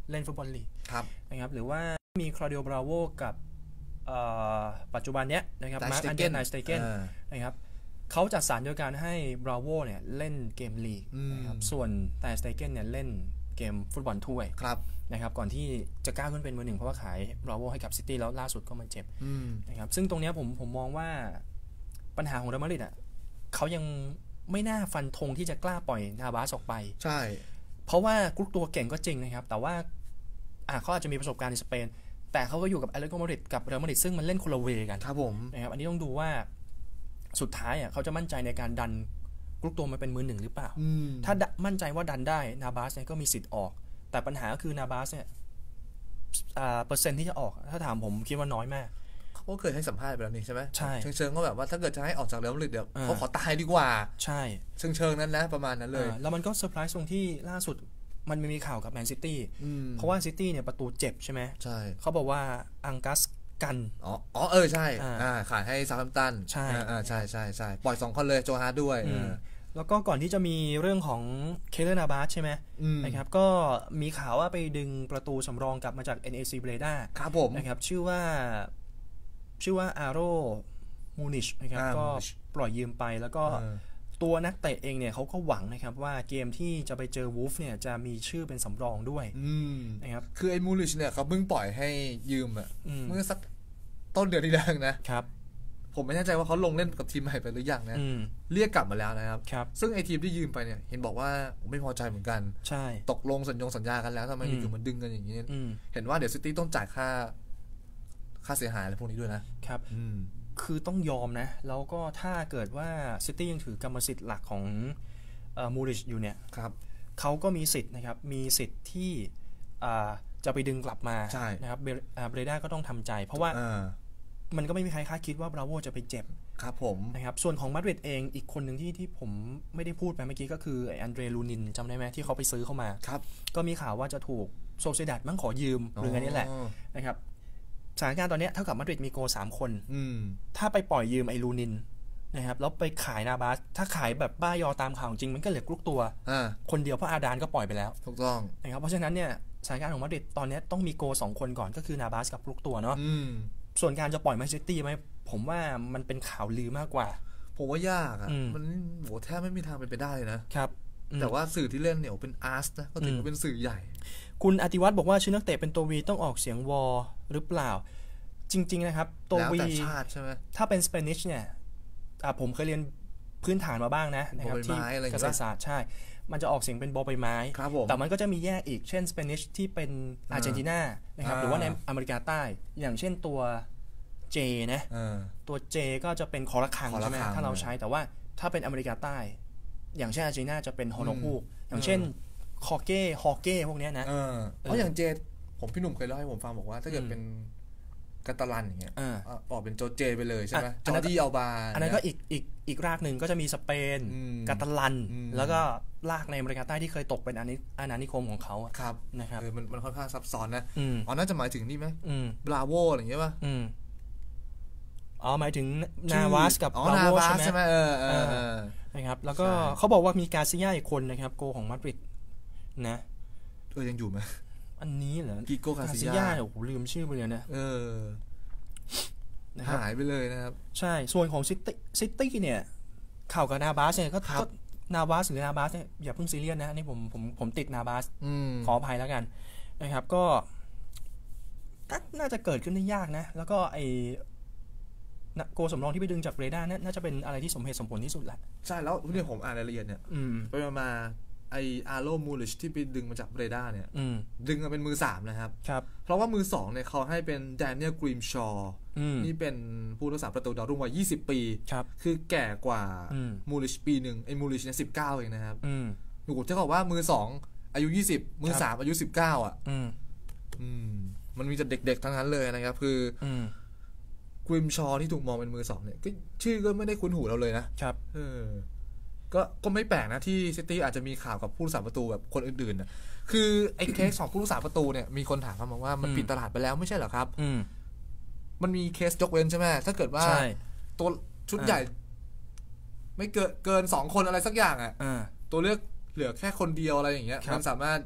เล่นฟุตบอลลีกครับนะครับหรือว่ามีคลาดิโอบราโวกับปัจจุบันเนี้ยนะครับมาร์คอันเดนไนสเตเกนนะครับเขาจัดสรรโดยการให้บราโวเนี่ยเล่นเกมลีกนะครับส่วนไนสเตเกนเนี่ยเล่นเกมฟุตบอลถ้วยนะครับก่อนที่จะก้าวขึ้นเป็นมือหนึ่งเพราะว่าขายบราโวให้กับซิตี้แล้วล่าสุดก็มาเจ็บนะครับซึ่งตรงนี้ผมผมมองว่าปัญหาของเรอัลมาดริดอ่ะเขายังไม่น่าฟันธงที่จะกล้าปล่อยนาบาสออกไปใช่เพราะว่ากรุ๊ปตัวเก่งก็จริงนะครับแต่ว่าอ่ะเขาอาจจะมีประสบการณ์ในสเปนแต่เขาก็อยู่กับแอตเลติโกมาดริดกับเรอัลมาดริดซึ่งมันเล่นคนละเวกันครับผมนะครับอันนี้ต้องดูว่าสุดท้ายอ่ะเขาจะมั่นใจในการดันกรุ๊ปตัวมาเป็นมือหนึ่งหรือเปล่าถ้ามั่นใจว่าดันได้นาบาสเนี่ยก็มีสิทธิ์ออกแต่ปัญหาก็คือนาบาสเนี่ยเปอร์เซ็นต์ที่จะออกถ้าถามผมคิดว่าน้อยมากเขาก็เคยให้สัมภาษณ์ไปแล้วนี่ใช่ไหมใช่เชิงๆก็แบบว่าถ้าเกิดจะให้ออกจากเรอัลมาดริดเดี๋ยวเขาขอตายดีกว่าใช่เชิงๆนั้นนะประมาณนั้นเลยแล้วมันก็เซอร์ไพรส์ตรงที่ล่าสุดมันมีข่าวกับแมนซิตี้เพราะว่าซิตี้เนี่ยประตูเจ็บใช่ไหมใช่เขาบอกว่าอังกัสกันอ๋ออ๋อเออใช่อ่าขายให้ซาร์แฮมป์ตันใช่อ่าใช่ใช่ใช่ปล่อยสองคนเลยโจฮาร์ดด้วยแล้วก็ก่อนที่จะมีเรื่องของเคเลอร์นาบาสใช่ไหมนะครับก็มีข่าวว่าไปดึงประตูสำรองกลับมาจาก เอ็น เอ ซี Breda ครับผมนะครับชื่อว่าชื่อว่าอาโรมูนิชนะครับก็ปล่อยยืมไปแล้วก็ตัวนักเตะเองเนี่ยเขาก็หวังนะครับว่าเกมที่จะไปเจอวูฟเนี่ยจะมีชื่อเป็นสำรองด้วยนะครับคือไอ้มูลิชเนี่ยเขาเพิ่งปล่อยให้ยืมอ่ะเมื่อสักต้นเดือนที่แล้วนะครับผมไม่แน่ใจว่าเขาลงเล่นกับทีมใหม่ไปหรือยังนะเรียกกลับมาแล้วนะครับซึ่งไอ้ทีมที่ยืมไปเนี่ยเห็นบอกว่าไม่พอใจเหมือนกันใช่ตกลงสัญญงสัญญากันแล้วทำไมอยู่มันดึงกันอย่างนี้เห็นว่าเดี๋ยวซิตี้ต้องจ่ายค่าค่าเสียหายอะไรพวกนี้ด้วยนะครับคือต้องยอมนะแล้วก็ถ้าเกิดว่าซิตี้ยังถือกรรมสิทธิ์หลักของมูริชอยู่เนี่ยเขาก็มีสิทธิ์นะครับมีสิทธิ์ที่จะไปดึงกลับมานะครับเบรด้าก็ต้องทำใจเพราะว่ามันก็ไม่มีใครคาดคิดว่าบราโวจะไปเจ็บครับผมนะครับส่วนของมาดริดเองอีกคนหนึ่งที่ที่ผมไม่ได้พูดไปเมื่อกี้ก็คือไออันเดรลูนินจำได้ไหมที่เขาไปซื้อเข้ามาก็มีข่าวว่าจะถูกโซเซดัดมั่งขอยืมหรือไงนี่แหละนะครับสถานการณ์ตอนนี้เท่ากับมาดริดมีโกสามคนถ้าไปปล่อยยืมไอลูนินนะครับแล้วไปขายนาบาสถ้าขายแบบบ้ายอตามข่าวจริงมันก็เหลือกลุกตัวคนเดียวเพราะอาดานก็ปล่อยไปแล้วถูกต้องนะครับเพราะฉะนั้นเนี่ยสถานการณ์ของมาดริดตอนนี้ต้องมีโกสองคนก่อนก็คือนาบาสกับลุกตัวเนาะส่วนการจะปล่อยแมนซิตี้ไหมผมว่ามันเป็นข่าวลือมากกว่าผมว่ายากอ่ะมันโหแทบไม่มีทางเป็นไปได้เลยนะครับแต่ว่าสื่อที่เล่นเนี่ยเป็นอาร์สนะก็ถือว่าเป็นสื่อใหญ่คุณอติวัฒน์บอกว่าชื่อนักเตะเป็นตัววีต้องออกเสียงวอหรือเปล่าจริงๆนะครับตัววีถ้าเป็นสเปนิชเนี่ยผมเคยเรียนพื้นฐานมาบ้างนะนะครับที่เกษตรศาสตร์ใช่มันจะออกเสียงเป็นบอใบไม้แต่มันก็จะมีแยกอีกเช่นสเปนิชที่เป็นอาร์เจนตินานะครับหรือว่าในอเมริกาใต้อย่างเช่นตัวเจนะตัวเจก็จะเป็นคอระฆังใช่ไหมถ้าเราใช้แต่ว่าถ้าเป็นอเมริกาใต้อย่างเช่นอาร์เจนตินาจะเป็นฮอนกฮูกอย่างเช่นคอเก้ฮอเก้พวกนี้นะเพราะอย่างเจผมพี่หนุ่มเคยเล่าให้ผมฟังบอกว่าถ้าเกิดเป็นกาตาลันอย่างเงี้ยออกเป็นโจเจไปเลยใช่ไหมจอร์ดีอัลบาอันนั้นก็อีกอีกอีกรากหนึ่งก็จะมีสเปนกาตาลันแล้วก็รากในอเมริกาใต้ที่เคยตกเป็นอาณาอาณานิคมของเขาครับนะครับมันมันค่อนข้างซับซ้อนนะอ๋อน่าจะหมายถึงนี่ไหมบราโวอะไรอย่างเงี้ยป่ะอ๋อหมายถึงนาวาสกับบราโวใช่ไหมเออเออนะครับแล้วก็เขาบอกว่ามีกาซิย่าอีกคนนะครับโกของมาดริดนะเออยังอยู่ไหมอันนี้เหรอกิโก้กาซิย่าโอ้โหลืมชื่อไปเลยนะเออหายไปเลยนะครับใช่ส่วนของซิตี้ซิตี้เนี่ยข่าวกับนาบาสเนี่ยก็นาบาสหรือนาบาสเนี่ยอย่าเพิ่งซีเรียสนะนี่ผมผมผมติดนาบาสขออภัยแล้วกันนะครับก็น่าจะเกิดขึ้นได้ยากนะแล้วก็ไอโกสำรองที่ไปดึงจากเรดาร์น่าจะเป็นอะไรที่สมเหตุสมผลที่สุดแหละใช่แล้วเนี่ยผมอ่านรายละเอียดเนี่ยไปมาไออาโรมูลิชที่ไปดึงมาจากเรดาร์เนี่ยดึงมาเป็นมือสามนะครับเพราะว่ามือสองเนี่ยเขาให้เป็นแดเนียลกรีมชอว์นี่เป็นผู้รักษาประตูดาวรุ่งวัยยี่สิบปีคือแก่กว่ามูลิชปีหนึ่งไอมูลิชเนี่ยสิบเก้าเองนะครับหนูจะบอกว่ามือสองอายุยี่สิบมือสามอายุสิบเก้าอ่ะมันมีแต่เด็กๆทั้งนั้นเลยนะครับคือกรีมชอว์ที่ถูกมองเป็นมือสองเนี่ยชื่อก็ไม่ได้คุ้นหูเราเลยนะครับเออก็ก็ไม่แปลกนะที่ซิตี้อาจจะมีข่าวกับผู้รักษาประตูแบบคนอื่นๆนะคือไอ้เคสของผู้รักษาประตูเนี่ยมีคนถามมาว่ามันปิดตลาดไปแล้วไม่ใช่เหรอครับมันมีเคสยกเว้นใช่ไหมถ้าเกิดว่าตัวชุดใหญ่ไม่เกินเกินสองคนอะไรสักอย่างอ่ะตัวเลือกเหลือแค่คนเดียวอะไรอย่างเงี้ยมันสามารถ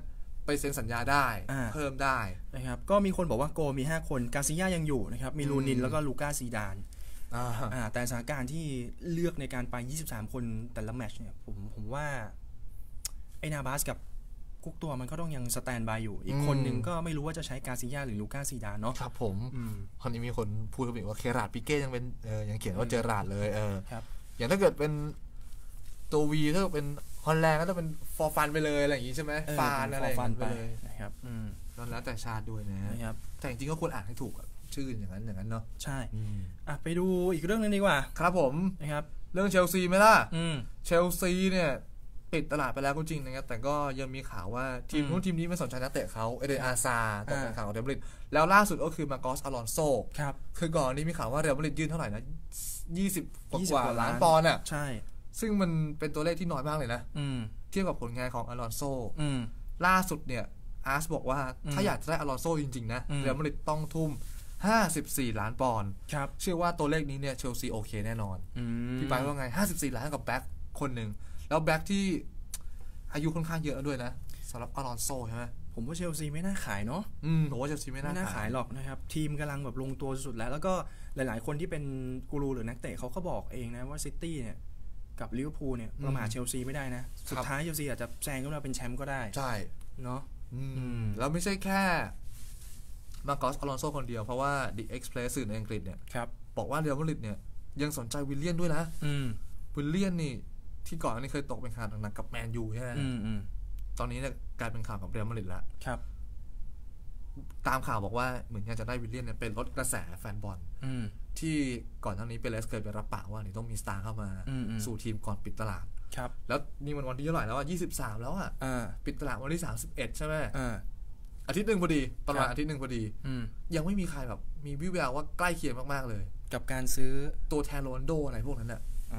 ไปเซ็นสัญญาได้เพิ่มได้นะครับก็มีคนบอกว่าโกมีห้าคนกาซิยายังอยู่นะครับมีลูนินแล้วก็ลูก้าซีดานอ่าแต่สถานการณ์ที่เลือกในการไปยี่สิบสามคนแต่ละแมตช์เนี่ยผมผมว่าไอ้นาบาสกับกุ๊กตัวมันก็ต้องยังสแตนบายอยู่อีกคนนึงก็ไม่รู้ว่าจะใช้กาซิยาหรือลูก้าซีดานเนาะครับผมคนนี้มีคนพูดว่าเคราดปิเก้ยังเป็นเออยังเขียนว่าเจอราดเลยเอออย่างถ้าเกิดเป็นตัววีถ้าเป็นฮอลแลนด์ก็ต้องเป็นฟอร์ฟันไปเลยอะไรอย่างงี้ใช่ไหมฟานอะไรไปเลยนะครับนั่นแล้วแต่ชาติด้วยนะครับแต่จริงๆก็ควรอ่านให้ถูกชื่ออย่างนั้นอย่างนั้นเนาะใช่อ่ะไปดูอีกเรื่องนึงดีกว่าครับผมนะครับเรื่องเชลซีไหมล่ะเชลซีเนี่ยปิดตลาดไปแล้วก็จริงนะครับแต่ก็ยังมีข่าวว่าทีมนู้นทีมนี้ไม่สนใจนักเตะเขาเอเดนอาซาตกเป็นข่าวของเรอัลมาดริดแล้วล่าสุดก็คือมาโกสอลอนโซครับคือก่อนนี้มีข่าวว่าเรอัลมาดริดยื่นเท่าไหร่นะยี่สิบกว่าล้านปอนด์อ่ะใช่ซึ่งมันเป็นตัวเลขที่น้อยมากเลยนะเทียบกับผลงานของอลอนโซล่าสุดเนี่ยอาร์สบอกว่าถ้าอยากจะได้อลอนโซจริงๆนะเรอัลมาดริดต้องทุ่มห้าสิบสี่ล้านปอนด์เชื่อว่าตัวเลขนี้เนี่ยเชลซีโอเคแน่นอนพี่ไปว่าไงห้าสิบสี่ล้านกับแบ็คคนหนึ่งแล้วแบ็คที่อายุค่อนข้างเยอะด้วยนะสำหรับอลอนโซใช่ไหมผมว่าเชลซีไม่น่าขายเนาะอืมผมว่าเชลซีไม่น่าขายหรอกนะครับทีมกำลังแบบลงตัวสุดแล้วแล้วก็หลายๆคนที่เป็นกูรูหรือนักเตะเขาก็บอกเองนะว่าซิตี้เนี่ยกับลิเวอร์พูลเนี่ยประมาทเชลซีไม่ได้นะสุดท้ายเชลซีอาจจะแซงขึ้นมาเป็นแชมป์ก็ได้ใช่เนาะแล้วไม่ใช่แค่มาโกสอลอนโซคนเดียวเพราะว่า The Express สื่อในอังกฤษเนี่ยบอกว่าเรอัลมาดริดเนี่ยยังสนใจวิลเลียนด้วยนะวิลเลียนนี่ที่ก่อนนี่เคยตกเป็นข่าวหนักๆกับแมนยูใช่ไหมตอนนี้เนี่ยกลายเป็นข่าวกับเรอัลมาดริดแล้วตามข่าวบอกว่าเหมือนกันจะได้วิลเลียนเนี่ยเป็นลดกระแสแฟนบอลที่ก่อนหน้านี้เปเรสเคยไปรับปากว่านี่ต้องมีสตาร์เข้ามาสู่ทีมก่อนปิดตลาดแล้วนี่มันวันที่เท่าไหร่แล้วอ่ะยี่สิบสามแล้วอ่ะปิดตลาดวันที่สามสิบเอ็ดใช่ไหมอาทิตย์หนึ่งพอดีประมาณอาทิตย์หนึ่งพอดียังไม่มีใครแบบมีวิแววว่าใกล้เคียงมากๆเลยกับการซื้อตัวแทนโรนัลโดอะไรพวกนั้นอ่ะ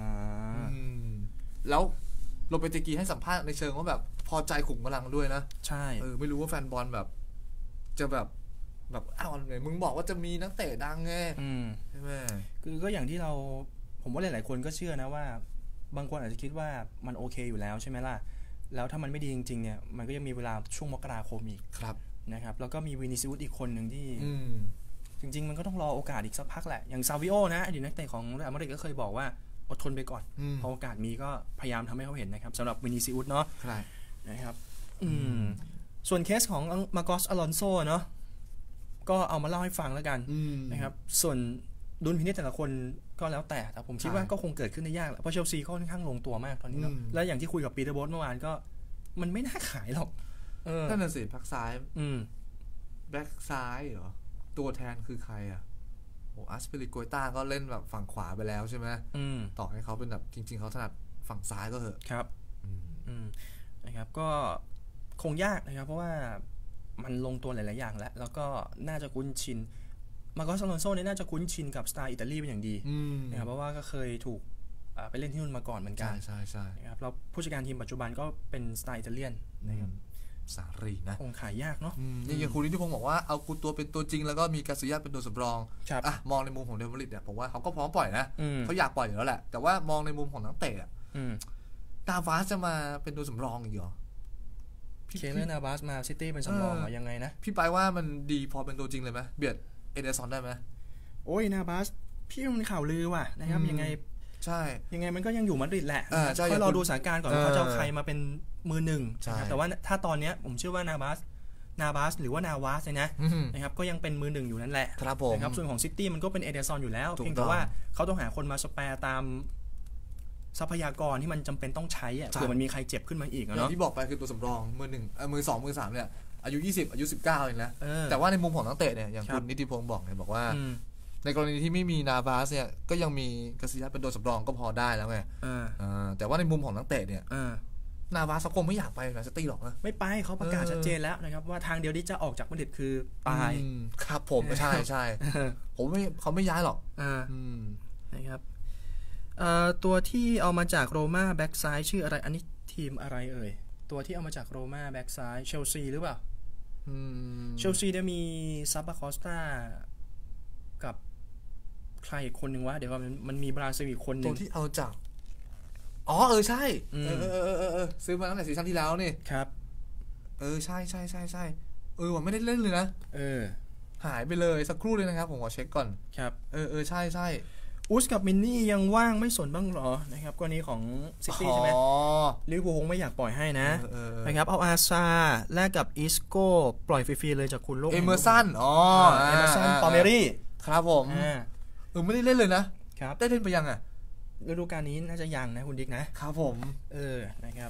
แล้วโรเบร์โตกีให้สัมภาษณ์ในเชิงว่าแบบพอใจขุมกำลังด้วยนะใช่เออไม่รู้ว่าแฟนบอลแบบจะแบบแบบอ้าวเลยมึงบอกว่าจะมีนักเตะดังไงใช่ไหมคือก็อย่างที่เราผมว่าหลายๆคนก็เชื่อนะว่าบางคนอาจจะคิดว่ามันโอเคอยู่แล้วใช่ไหมล่ะแล้วถ้ามันไม่ดีจริงๆเนี่ยมันก็ยังมีเวลาช่วงมกราคมอีกครับนะครับแล้วก็มีวินิซิอุสอีกคนหนึ่งที่จริงๆมันก็ต้องรอโอกาสอีกสักพักแหละอย่างซาวิโอนะอดีตนักเตะของเรอัลมาดริดก็เคยบอกว่าอดทนไปก่อนพอโอกาสมีก็พยายามทำให้เขาเห็นนะครับสำหรับวินิซิอุสเนาะนะครับส่วนเคสของมาโกสอลอนโซเนาะก็เอามาเล่าให้ฟังแล้วกันนะครับส่วนดุลพินิจแต่ละคนก็แล้วแต่แต่ผมคิดว่าก็คงเกิดขึ้นได้ยากแหละเพราะเชลซีค่อนข้างลงตัวมากตอนนี้เนาะและอย่างที่คุยกับปีเตอร์โบ๊ทเมื่อวานก็มันไม่น่าขายหรอกนั่นน่ะสิพักซ้ายแบ็คซ้ายเหรอตัวแทนคือใครอ่ะโอ้อัสเปริโกต้าก็เล่นแบบฝั่งขวาไปแล้วใช่ไหมต่อให้เขาเป็นแบบจริงๆเขาถนัดฝั่งซ้ายก็เหอะครับนะครับก็คงยากนะครับเพราะว่ามันลงตัวหลายๆอย่างแล้วแล้วก็น่าจะคุ้นชินมาโกสอลอนโซเนี่ยน่าจะคุ้นชินกับสไตล์อิตาลีเป็นอย่างดีนะครับเพราะว่าก็เคยถูกไปเล่นที่นู่นมาก่อนเหมือนกันใช่ใช่นะครับแล้วผู้จัดการทีมปัจจุบันก็เป็นสไตล์อิตาเลียนนะครับสารีนะคงขายยากเนาะนี่อย่างคุณนิติพงศ์บอกว่าเอากูตัวเป็นตัวจริงแล้วก็มีกาซิยาเป็นตัวสำรองอ่ะมองในมุมของเรอัลมาดริดเนี่ยผมว่าเขาก็พร้อมปล่อยนะเขาอยากปล่อยอยู่แล้วแหละแต่ว่ามองในมุมของนักเตะอ่ะตาฟาสจะมาเป็นตัวสำรองอีกเหรอเคเลอร์นาบาสมาซิตี้เป็นสำรองมายังไงนะพี่ไปว่ามันดีพอเป็นตัวจริงเลยไหมเบียดเอเดอร์สันได้ไหมโอ้ยนาบาสพี่มันข่าวลือว่ะนะครับยังไงใช่ยังไงมันก็ยังอยู่มาดริดแหละค่อยรอดูสถานการณ์ก่อนว่าเขาจะเอาใครมาเป็นมือหนึ่งนะครับแต่ว่าถ้าตอนนี้ผมเชื่อว่านาบาสนาบาสหรือว่านาวาสนะนะครับก็ยังเป็นมือหนึ่งอยู่นั่นแหละนะครับส่วนของซิตี้มันก็เป็นเอเดอร์สันอยู่แล้วเพียงแต่ว่าเขาต้องหาคนมาสแปร์ตามทรัพยากรที่มันจำเป็นต้องใช้อ่ะเผื่อมันมีใครเจ็บขึ้นมาอีกเนาะอย่างที่บอกไปคือตัวสำรองมือหนึ่งมือสองมือสามเนี่ยอายุยี่สิบอายุสิบเก้าเองนะแต่ว่าในมุมของนักเตะเนี่ยอย่างคุณนิติพงศ์บอกเนี่ยบอกว่าในกรณีที่ไม่มีนาบาสเนี่ยก็ยังมีกาซิยาเป็นตัวสำรองก็พอได้แล้วไงแต่ว่าในมุมของนักเตะเนี่ยนาบาสคงไม่อยากไปแมนซิตี้หรอกนะไม่ไปเขาประกาศชัดเจนแล้วนะครับว่าทางเดียวที่จะออกจากมาดริดคือตายครับผมใช่ใช่ผมไม่เขาไม่ย้ายหรอกนะครับตัวที่เอามาจากโรม่าแบ็กซ้ายชื่ออะไรอันนี้ทีมอะไรเอ่ยตัวที่เอามาจากโรม่าแบ็กซ้ายเชลซีหรือเปล่าเชลซีเนี่ยมีซาบาคอสตากับใครอีกคนหนึ่งวะเดี๋ยวมันมันมีบราซิลอีกคนนึงตัวที่เอาจากอ๋อเออใช่เออเออเออเออซื้อมาตั้งแต่ซีซั่นที่แล้วนี่ครับออใช่ใช่ใช่ใช่เออว่าไม่ได้เล่นเลยนะเออหายไปเลยสักครู่เลยนะครับผมขอเช็คก่อนครับเออเออใช่ใช่อุสกับมินนี่ยังว่างไม่สนบ้างหรอนะครับกรณีของซิตี้ใช่ไหมลิเวอร์พูลคงไม่อยากปล่อยให้นะนะครับเอาอาซาแลกกับอิสโก้ปล่อยฟรีๆเลยจากคุณโลกเอเมอร์สันอ๋อเอเมอร์สันปาเมรี่ครับผมเออไม่ได้เล่นเลยนะครับได้เล่นไปยังอ่ะฤดูกาลนี้น่าจะยังนะคุณดิ๊กนะครับผมเออนะครับ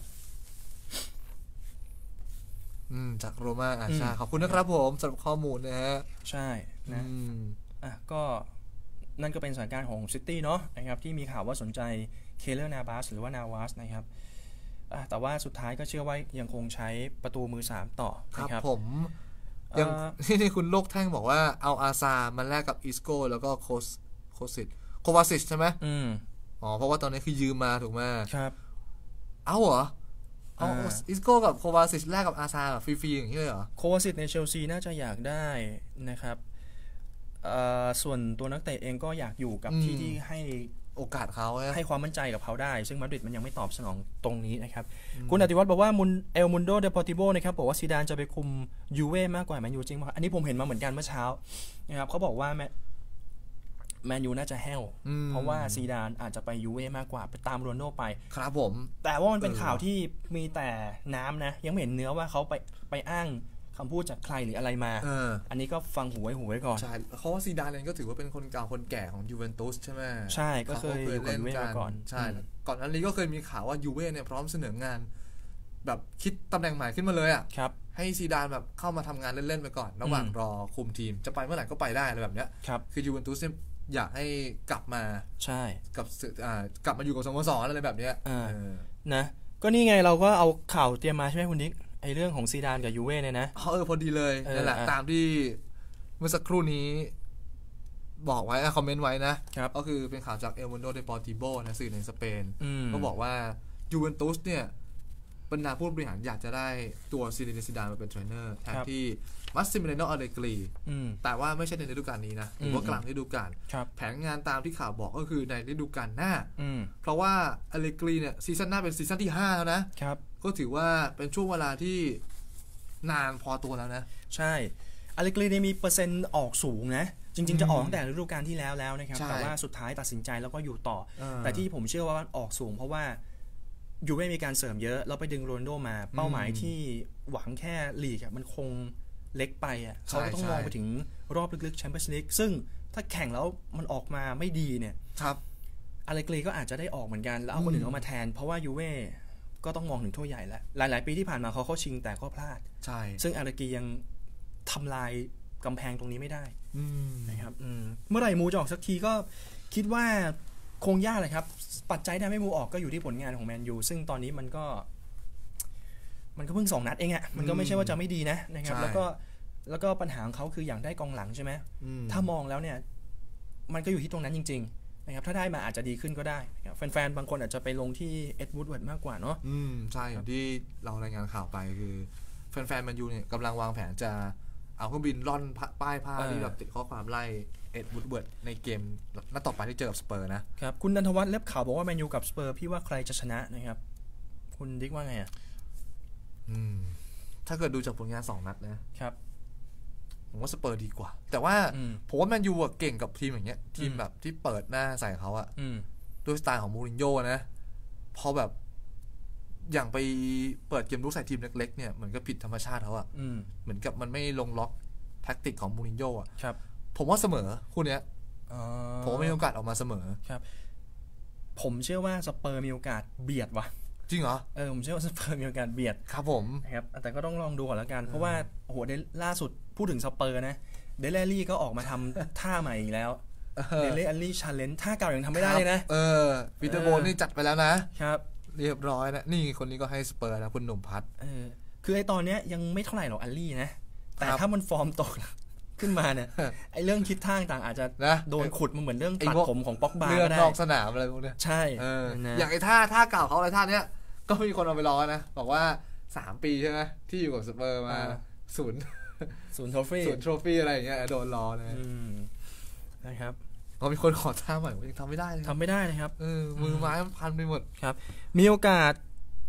อืมจากโรม่าอ่าใช่ขอบคุณนะครับผมสำหรับข้อมูลนะฮะใช่นะอ่ะก็นั่นก็เป็นสถานการณ์ของซิตี้เนาะนะครับที่มีข่าวว่าสนใจเคเลอร์นาบาสหรือว่านาวาสนะครับแต่ว่าสุดท้ายก็เชื่อว่ายังคงใช้ประตูมือสามต่อครับผมยังที่คุณโลกแท่งบอกว่าเอาอาซามาแลกกับอิสโก้แล้วก็โคสโคสิตโควาซิชใช่ไหมอืมอ๋อเพราะว่าตอนนี้คือยืมมาถูกไหมครับเอาเหรอเอาอิสโก้กับโควาซิชแลกกับอาซาฟรีๆอย่างนี้เลยเหรอโควาซิชในเชลซีน่าจะอยากได้นะครับส่วนตัวนักเตะเองก็อยากอยู่กับที่ที่ให้โอกาสเขาให้ความมั่นใจกับเขาได้ซึ่งมาดริดมันยังไม่ตอบสนองตรงนี้นะครับคุณอติวัฒน์บอกว่ามุนเอลมุนโดเดปอร์ติโบนะครับบอกว่าซีดานจะไปคุมยูเว่มากกว่าแมนยูจริงป่ะอันนี้ผมเห็นมาเหมือนกันเมื่อเช้านะครับเขาบอกว่าแมแมนยูน่าจะแห้วเพราะว่าซีดานอาจจะไปยูเว่มากกว่าไปตามโรนัลโดไปครับผมแต่ว่ามันเป็นข่าวที่มีแต่น้ำนะยังไม่เห็นเนื้อว่าเขาไปไปอ้างคำพูดจากใครหรืออะไรมาอ, อันนี้ก็ฟังหูไว้หูไว้ก่อนใช่เพราะว่าซีดานเองก็ถือว่าเป็นคนเก่าคนแก่ของยูเวนตุสใช่ไหมใช่ก็เคยอยู่กับยูเว่มาก่อนใช่ก่อนอันนี้ก็เคยมีข่าวว่ายูเว่เนี่ยพร้อมเสนองานแบบคิดตำแหน่งใหม่ขึ้นมาเลยอ่ะให้ซีดานแบบเข้ามาทำงานเล่นๆไปก่อนระหว่างรอคุมทีมจะไปเมื่อไหร่ก็ไปได้อะไรแบบเนี้ยคือยูเวนตุสอยากให้กลับมาใช่กับกลับมาอยู่กับสโมสรอะไรแบบเนี้ยนะก็นี่ไงเราก็เอาข่าวเตรียมมาใช่ไหมคุณดิ๊กไอเรื่องของซีดานกับยูเว่เนี่ยนะเออพอดีเลยนั่นแหละตามที่เมื่อสักครู่นี้บอกไว้คอมเมนต์ไว้นะก็คือเป็นข่าวจากเอลมุนโดเดปอร์ติโบนะสื่อในสเปนก็บอกว่ายูเวนตุสเนี่ยบรรดาผู้บริหารอยากจะได้ตัวซิเนซิดานมาเป็นเทรนเนอร์แทนที่มัสซิมิเลโนอเลกรีแต่ว่าไม่ใช่ในฤดูกาลนี้นะหรือว่ากลางฤดูกาลแผนงานตามที่ข่าวบอกก็คือในฤดูกาลหน้าเพราะว่าอเลกรีเนี่ยซีซั่นหน้าเป็นซีซั่นที่ห้าแล้วนะก็ถือว่าเป็นช่วงเวลาที่นานพอตัวแล้วนะใช่อเลกรีเนี่ยมีเปอร์เซ็นต์ออกสูงนะจริงๆจะออกตั้งแต่ฤดูกาลที่แล้วแล้วนะครับแต่ว่าสุดท้ายตัดสินใจแล้วก็อยู่ต่อแต่ที่ผมเชื่อว่าออกสูงเพราะว่ายูเว่มีการเสริมเยอะเราไปดึงโรนโดมาเป้าหมายที่หวังแค่ลีกอ่ะมันคงเล็กไปอ่ะเขาก็ต้องมองไปถึงรอบลึกๆแชมเปี้ยนส์ลีกซึ่งถ้าแข่งแล้วมันออกมาไม่ดีเนี่ยครับอเลกรีก็อาจจะได้ออกเหมือนกันแล้วเอาคนอื่นเอามาแทนเพราะว่ายูเว่ก็ต้องมองถึงถ้วยใหญ่แล้วหลายๆปีที่ผ่านมาเขาเข้าชิงแต่ก็พลาดใช่ซึ่งอเลกรียังทำลายกำแพงตรงนี้ไม่ได้นะครับเมื่อไหร่มูจะออกสักทีก็คิดว่าคงยากเลยครับปัจจัยที่ทำให้มูออกก็อยู่ที่ผลงานของแมนยูซึ่งตอนนี้มันก็มันก็เพิ่งสองนัดเองอ่ะมันก็ไม่ใช่ว่าจะไม่ดีนะนะครับแล้วก็แล้วก็ปัญหาของเขาคืออยากได้กองหลังใช่ไหมถ้ามองแล้วเนี่ยมันก็อยู่ที่ตรงนั้นจริงๆนะครับถ้าได้มาอาจจะดีขึ้นก็ได้แฟนๆบางคนอาจจะไปลงที่เอ็ดวูดเวิร์ดมากกว่าเนาะอืมใช่อย่างที่เรารายงานข่าวไปคือแฟนๆแมนยูเนี่ยกำลังวางแผนจะเอาเครื่องบินล่อนป้ายผ้าที่แบบติดข้อความไล่เอ็ดวูดเวิร์ดในเกมนัดต่อไปที่เจอกับสเปอร์นะครับคุณนันทวัฒน์เล็บข่าวบอกว่าแมนยูกับสเปอร์พี่ว่าใครจะชนะนะครับคุณดิ๊กว่าไงอ่ะอืมถ้าเกิดดูจากผลงานสองนัดนะครับผมว่าสเปอร์ดีกว่าแต่ว่าผมว่าแมนยูเก่งกับทีมอย่างเงี้ยทีมแบบที่เปิดหน้าใส่เขาอะด้วยสไตล์ของมูรินโญ่นะพอแบบอย่างไปเปิดเกมลุกใส่ทีมเล็กๆเนี่ยเหมือนกับผิดธรรมชาติเขาอะเหมือนกับมันไม่ลงล็อกแท็กติกของมูรินโญ่อะผมว่าเสมอคู่เนี้ยผมว่ามีโอกาสออกมาเสมอครับผมเชื่อว่าสเปอร์มีโอกาสเบียดว่ะจริงเหรอเออผมเชื่อว่าสเปอร์มีโอกาสเบียดครับผมครับแต่ก็ต้องลองดูก่อนแล้วกันเพราะว่าโอ้โหล่าสุดพูดถึงสเปอร์นะเดลลี่ก็ออกมาทำท่าใหม่อีกแล้วเดลลี่ชาเลนจ์ท่าเก่ายังทำไม่ได้เลยนะเออปีเตอร์โบนนี่จัดไปแล้วนะครับเรียบร้อยนะนี่คนนี้ก็ให้สเปอร์นะคุณหนุ่มพัดเออคือไอ้ตอนเนี้ยยังไม่เท่าไหร่หรอกอัลลี่นะแต่ถ้ามันฟอร์มตกขึ้นมาเนี่ยไอ้เรื่องคิดท่าต่างอาจจะโดนขุดมันเหมือนเรื่องตัดผมของป็อกบาก็ได้เรื่องนอกสนามอะไรพวกนี้ใช่อย่างไอ้ท่าท่าเก่าเขาอะไรท่าเนี้ยก็มีคนเอาไปล้อนะบอกว่าสามปีใช่ไหมที่อยู่กับสเปอร์มาศูนย์ศูนย์โทฟี่ศูนย์โทฟี่อะไรอย่างเงี้ยโดนล้อเลยนะครับก็มีคนขอท่าใหม่ยังทำไม่ได้เลยทำไม่ได้นะครับเออมือไม้พันไปหมดครับมีโอกาส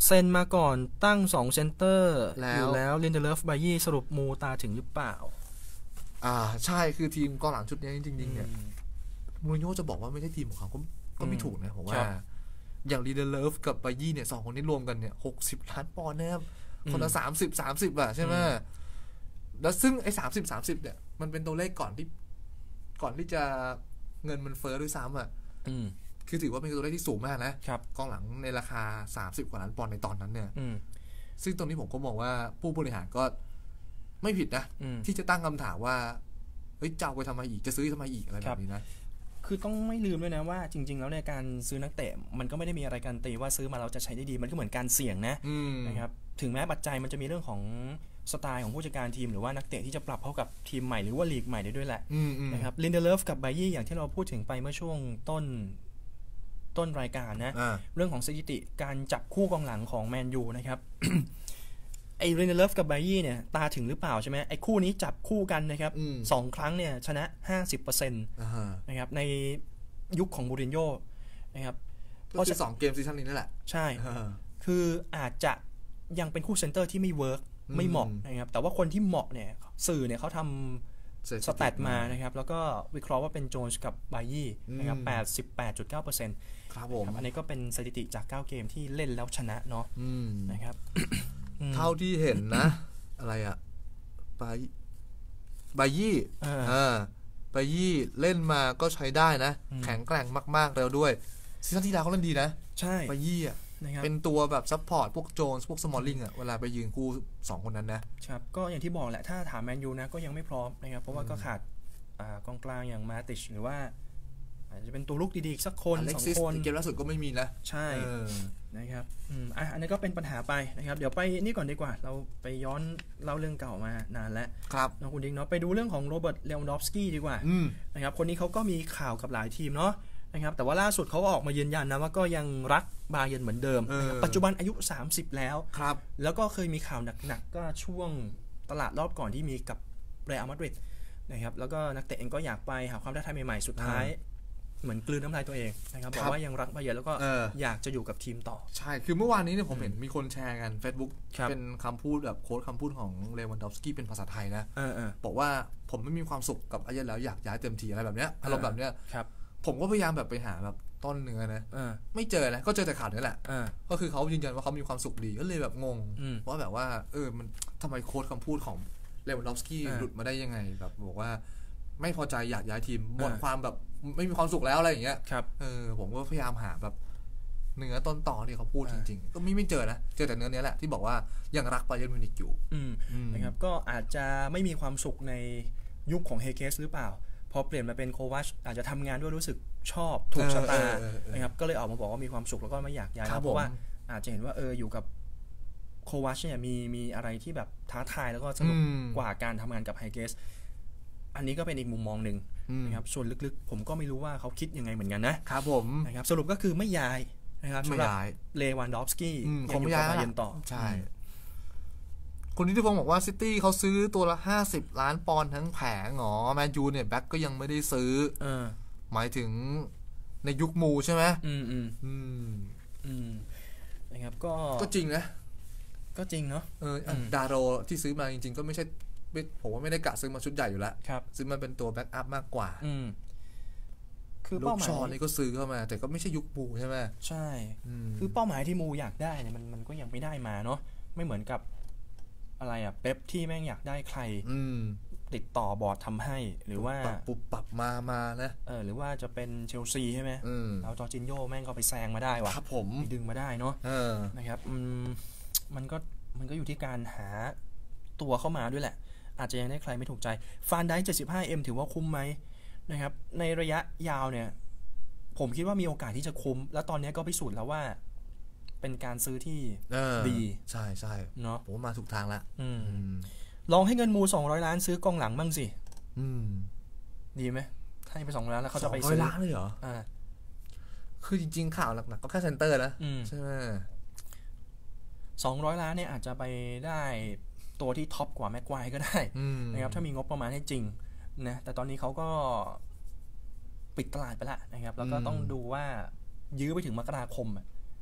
เซ็นมาก่อนตั้งสองเซนเตอร์อยู่แล้วลินเดเลฟไบยี่สรุปมูตาถึงหรือเปล่าอ่าใช่คือทีมกองหลังชุดนี้จริงๆเนี่ยมูรินโญ่จะบอกว่าไม่ใช่ทีมของเขาก็ก็ไม่ถูกนะผมว่าอย่างลีเดเลฟกับไบยี่เนี่ยสองคนนี้รวมกันเนี่ยหกสิบล้านปอนด์นะครับคนละสามสิบ สามสิบอ่ะใช่ไหมแล้วซึ่งไอ้สามสิบ สามสิบเนี่ยมันเป็นตัวเลขก่อนที่ก่อนที่จะเงินมันเฟ้อด้วยซ้ำอ่ะคือถือว่าเป็นตัวเลขที่สูงมากนะกองหลังในราคาสามสิบกว่าล้านปอนด์ในตอนนั้นเนี่ยซึ่งตรงนี้ผมก็มองว่าผู้บริหารก็ไม่ผิดนะที่จะตั้งคำถามว่าเฮ้ยจะเอาไปทำไมอีกจะซื้อทำไมอีกอะไรแบบนี้นะคือต้องไม่ลืมด้วยนะว่าจริงๆแล้วในการซื้อนักเตะมันก็ไม่ได้มีอะไรการันตีว่าซื้อมาเราจะใช้ได้ดีมันก็เหมือนการเสี่ยงนะนะครับถึงแม้ปัจจัยมันจะมีเรื่องของสไตล์ของผู้จัดการทีมหรือว่านักเตะที่จะปรับเข้ากับทีมใหม่หรือว่าลีกใหม่ได้ด้วยแหละนะครับลินเดเลฟกับไบยี่อย่างที่เราพูดถึงไปเมื่อช่วงต้นต้นรายการนะเรื่องของสถิติการจับคู่กองหลังของแมนยูนะครับ ไอ้ลินเดเลฟกับไบยี่เนี่ยตาถึงหรือเปล่าใช่ไหมไอ้คู่นี้จับคู่กันนะครับสองครั้งเนี่ยชนะ ห้าสิบเปอร์เซ็นต์ นะครับในยุคของมูรินโญ่นะครับก็คือสองเกมซีซั่นนี้นั่นแหละใช่คืออาจจะยังเป็นคู่เซนเตอร์ที่ไม่เวิร์กไม่เหมาะนะครับแต่ว่าคนที่เหมาะเนี่ยสื่อเนี่ยเขาทำสแตทมานะครับแล้วก็วิเคราะห์ว่าเป็นโจนส์กับไบยี่นะครับ แปดสิบแปดจุดเก้าเปอร์เซ็นต์ครับผมอันนี้ก็เป็นสถิติจากเก้าเกมที่เล่นแล้วชนะเนาะนะครับเท่าที่เห็นนะอะไรอะไบไบยี่อ่าไบยี่เล่นมาก็ใช้ได้นะแข็งแกร่งมากๆแล้วด้วยซีซั่นที่แล้วเขาเล่นดีนะใช่ไบยี่อ่ะเป็นตัวแบบซัพพอร์ตพวกโจนส์พวกสมอลลิงอ่ะเวลาไปยืนคู่สองคนนั้นนะครับก็อย่างที่บอกแหละถ้าถามแมนยูนะก็ยังไม่พร้อมนะครับเพราะว่าก็ขาดกองกลางอย่างมาติชหรือว่าอาจจะเป็นตัวลุกดีๆสักคนสองคนเกมล่าสุดก็ไม่มีนะใช่นะครับอืมอ่ะอันนี้ก็เป็นปัญหาไปนะครับเดี๋ยวไปนี่ก่อนดีกว่าเราไปย้อนเล่าเรื่องเก่ามานานแล้วครับน้องคุณดิ๊กเนาะไปดูเรื่องของโรเบิร์ตเลวันดอฟสกี้ดีกว่านะครับคนนี้เขาก็มีข่าวกับหลายทีมเนาะนะครับแต่ว่าล่าสุดเขาก็ออกมายืนยันนะว่าก็ยังรักบาเยิร์นเหมือนเดิมปัจจุบันอายุสามสิบแล้วครับแล้วก็เคยมีข่าวหนักๆก็ช่วงตลาดรอบก่อนที่มีกับเรอัลมาดริดนะครับแล้วก็นักเตะเองก็อยากไปหาความท้าทายใหม่ๆสุดท้ายเหมือนกลืนน้ำลายตัวเองนะครับบอกว่ายังรักบาเยิร์นแล้วก็อยากจะอยู่กับทีมต่อใช่คือเมื่อวานนี้เนี่ยผมเห็นมีคนแชร์กัน Facebook เป็นคำพูดแบบโค้ดคำพูดของเลวันดอฟสกี้เป็นภาษาไทยนะบอกว่าผมไม่มีความสุขกับบาเยิร์นแล้วอยากย้ายเต็มทีอะไรแบบเนี้ยอารมณ์แบบเนี้ยผมก็พยายามแบบไปหาแบบต้นเนื้อนะไม่เจอนะก็เจอแต่ข่าวนี่แหละก็คือเขายืนยันว่าเขามีความสุขดีก็เลยแบบงงว่าแบบว่าเออมันทำไมโค้ดคำพูดของเลวันดอฟสกี้หลุดมาได้ยังไงแบบบอกว่าไม่พอใจอยากย้ายทีมหมดความแบบไม่มีความสุขแล้วอะไรอย่างเงี้ยเออผมก็พยายามหาแบบเนื้อต้นตอที่เขาพูดจริงๆก็ไม่ไม่เจอนะเจอแต่เนื้อเนี้ยแหละที่บอกว่ายังรักบาเยิร์นมิวนิกอยู่นะครับก็อาจจะไม่มีความสุขในยุคของเฮเกสหรือเปล่าพอเปลี่ยนมาเป็นโควาชอาจจะทำงานด้วยรู้สึกชอบถูกชะตานะครับก็เลยออกมาบอกว่ามีความสุขแล้วก็ไม่อยากย้ายเพราะว่าอาจจะเห็นว่าเอออยู่กับโควาชเนี่ยมีมีอะไรที่แบบท้าทายแล้วก็สนุกกว่าการทำงานกับไฮเกสอันนี้ก็เป็นอีกมุมมองหนึ่งนะครับส่วนลึกๆผมก็ไม่รู้ว่าเขาคิดยังไงเหมือนกันนะครับผมนะครับสรุปก็คือไม่ย้ายนะครับสำหรับเลวันดอฟสกี้ยังอยู่กับบาเยิร์นต่อใช่คุณนิติพงศ์บอกว่าซิตี้เขาซื้อตัวละห้าสิบล้านปอนด์ทั้งแผงหรอแมนยูเนี่ยแบ็คก็ยังไม่ได้ซื้อหมายถึงในยุคมูใช่ไหมอืมอืมอืมอืมนะครับก็ก็จริงนะก็จริงเนาะเออดาโรที่ซื้อมาจริงๆก็ไม่ใช่ผมว่าไม่ได้กะซื้อมาชุดใหญ่อยู่แล้วซื้อมาเป็นตัวแบ็คอัพมากกว่าคือเป้าหมายลูกชอนี่ก็ซื้อเข้ามาแต่ก็ไม่ใช่ยุคมูใช่ไหมใช่คือเป้าหมายที่มูอยากได้เนี่ยมันมันก็ยังไม่ได้มาเนาะไม่เหมือนกับอะไรอ่ะเป๊ปที่แม่งอยากได้ใครติดต่อบอร์ดทำให้หรือว่าปุบปรับมามานะเออหรือว่าจะเป็นเชลซีใช่ไหมแล้วจอร์จินโญ่แม่งก็ไปแซงมาได้ว่ะครับผมดึงมาได้เนาะนะครับมันก็มันก็อยู่ที่การหาตัวเข้ามาด้วยแหละอาจจะยังได้ใครไม่ถูกใจฟานไดค์ เจ็ดสิบห้าเอ็ม ถือว่าคุ้มไหมนะครับในระยะยาวเนี่ยผมคิดว่ามีโอกาสที่จะคุ้มแล้วตอนนี้ก็พิสูจน์แล้วว่าเป็นการซื้อที่ดีใช่ใช่เนาะผมมาถูกทางแล้วลองให้เงินมูสองร้อยล้านซื้อกองหลังบ้างสิดีไหมให้ไปสองร้อยล้านแล้วเขาจะไปซื้อสองร้อยล้านเลยเหรออ่าคือจริงๆข่าวหลักๆก็แค่เซ็นเตอร์นะใช่ไหมสองร้อยล้านเนี่ยอาจจะไปได้ตัวที่ท็อปกว่าแม็กไกวร์ก็ได้นะครับถ้ามีงบประมาณให้จริงนะแต่ตอนนี้เขาก็ปิดตลาดไปแล้วนะครับแล้วก็ต้องดูว่ายื้อไปถึงมกราคม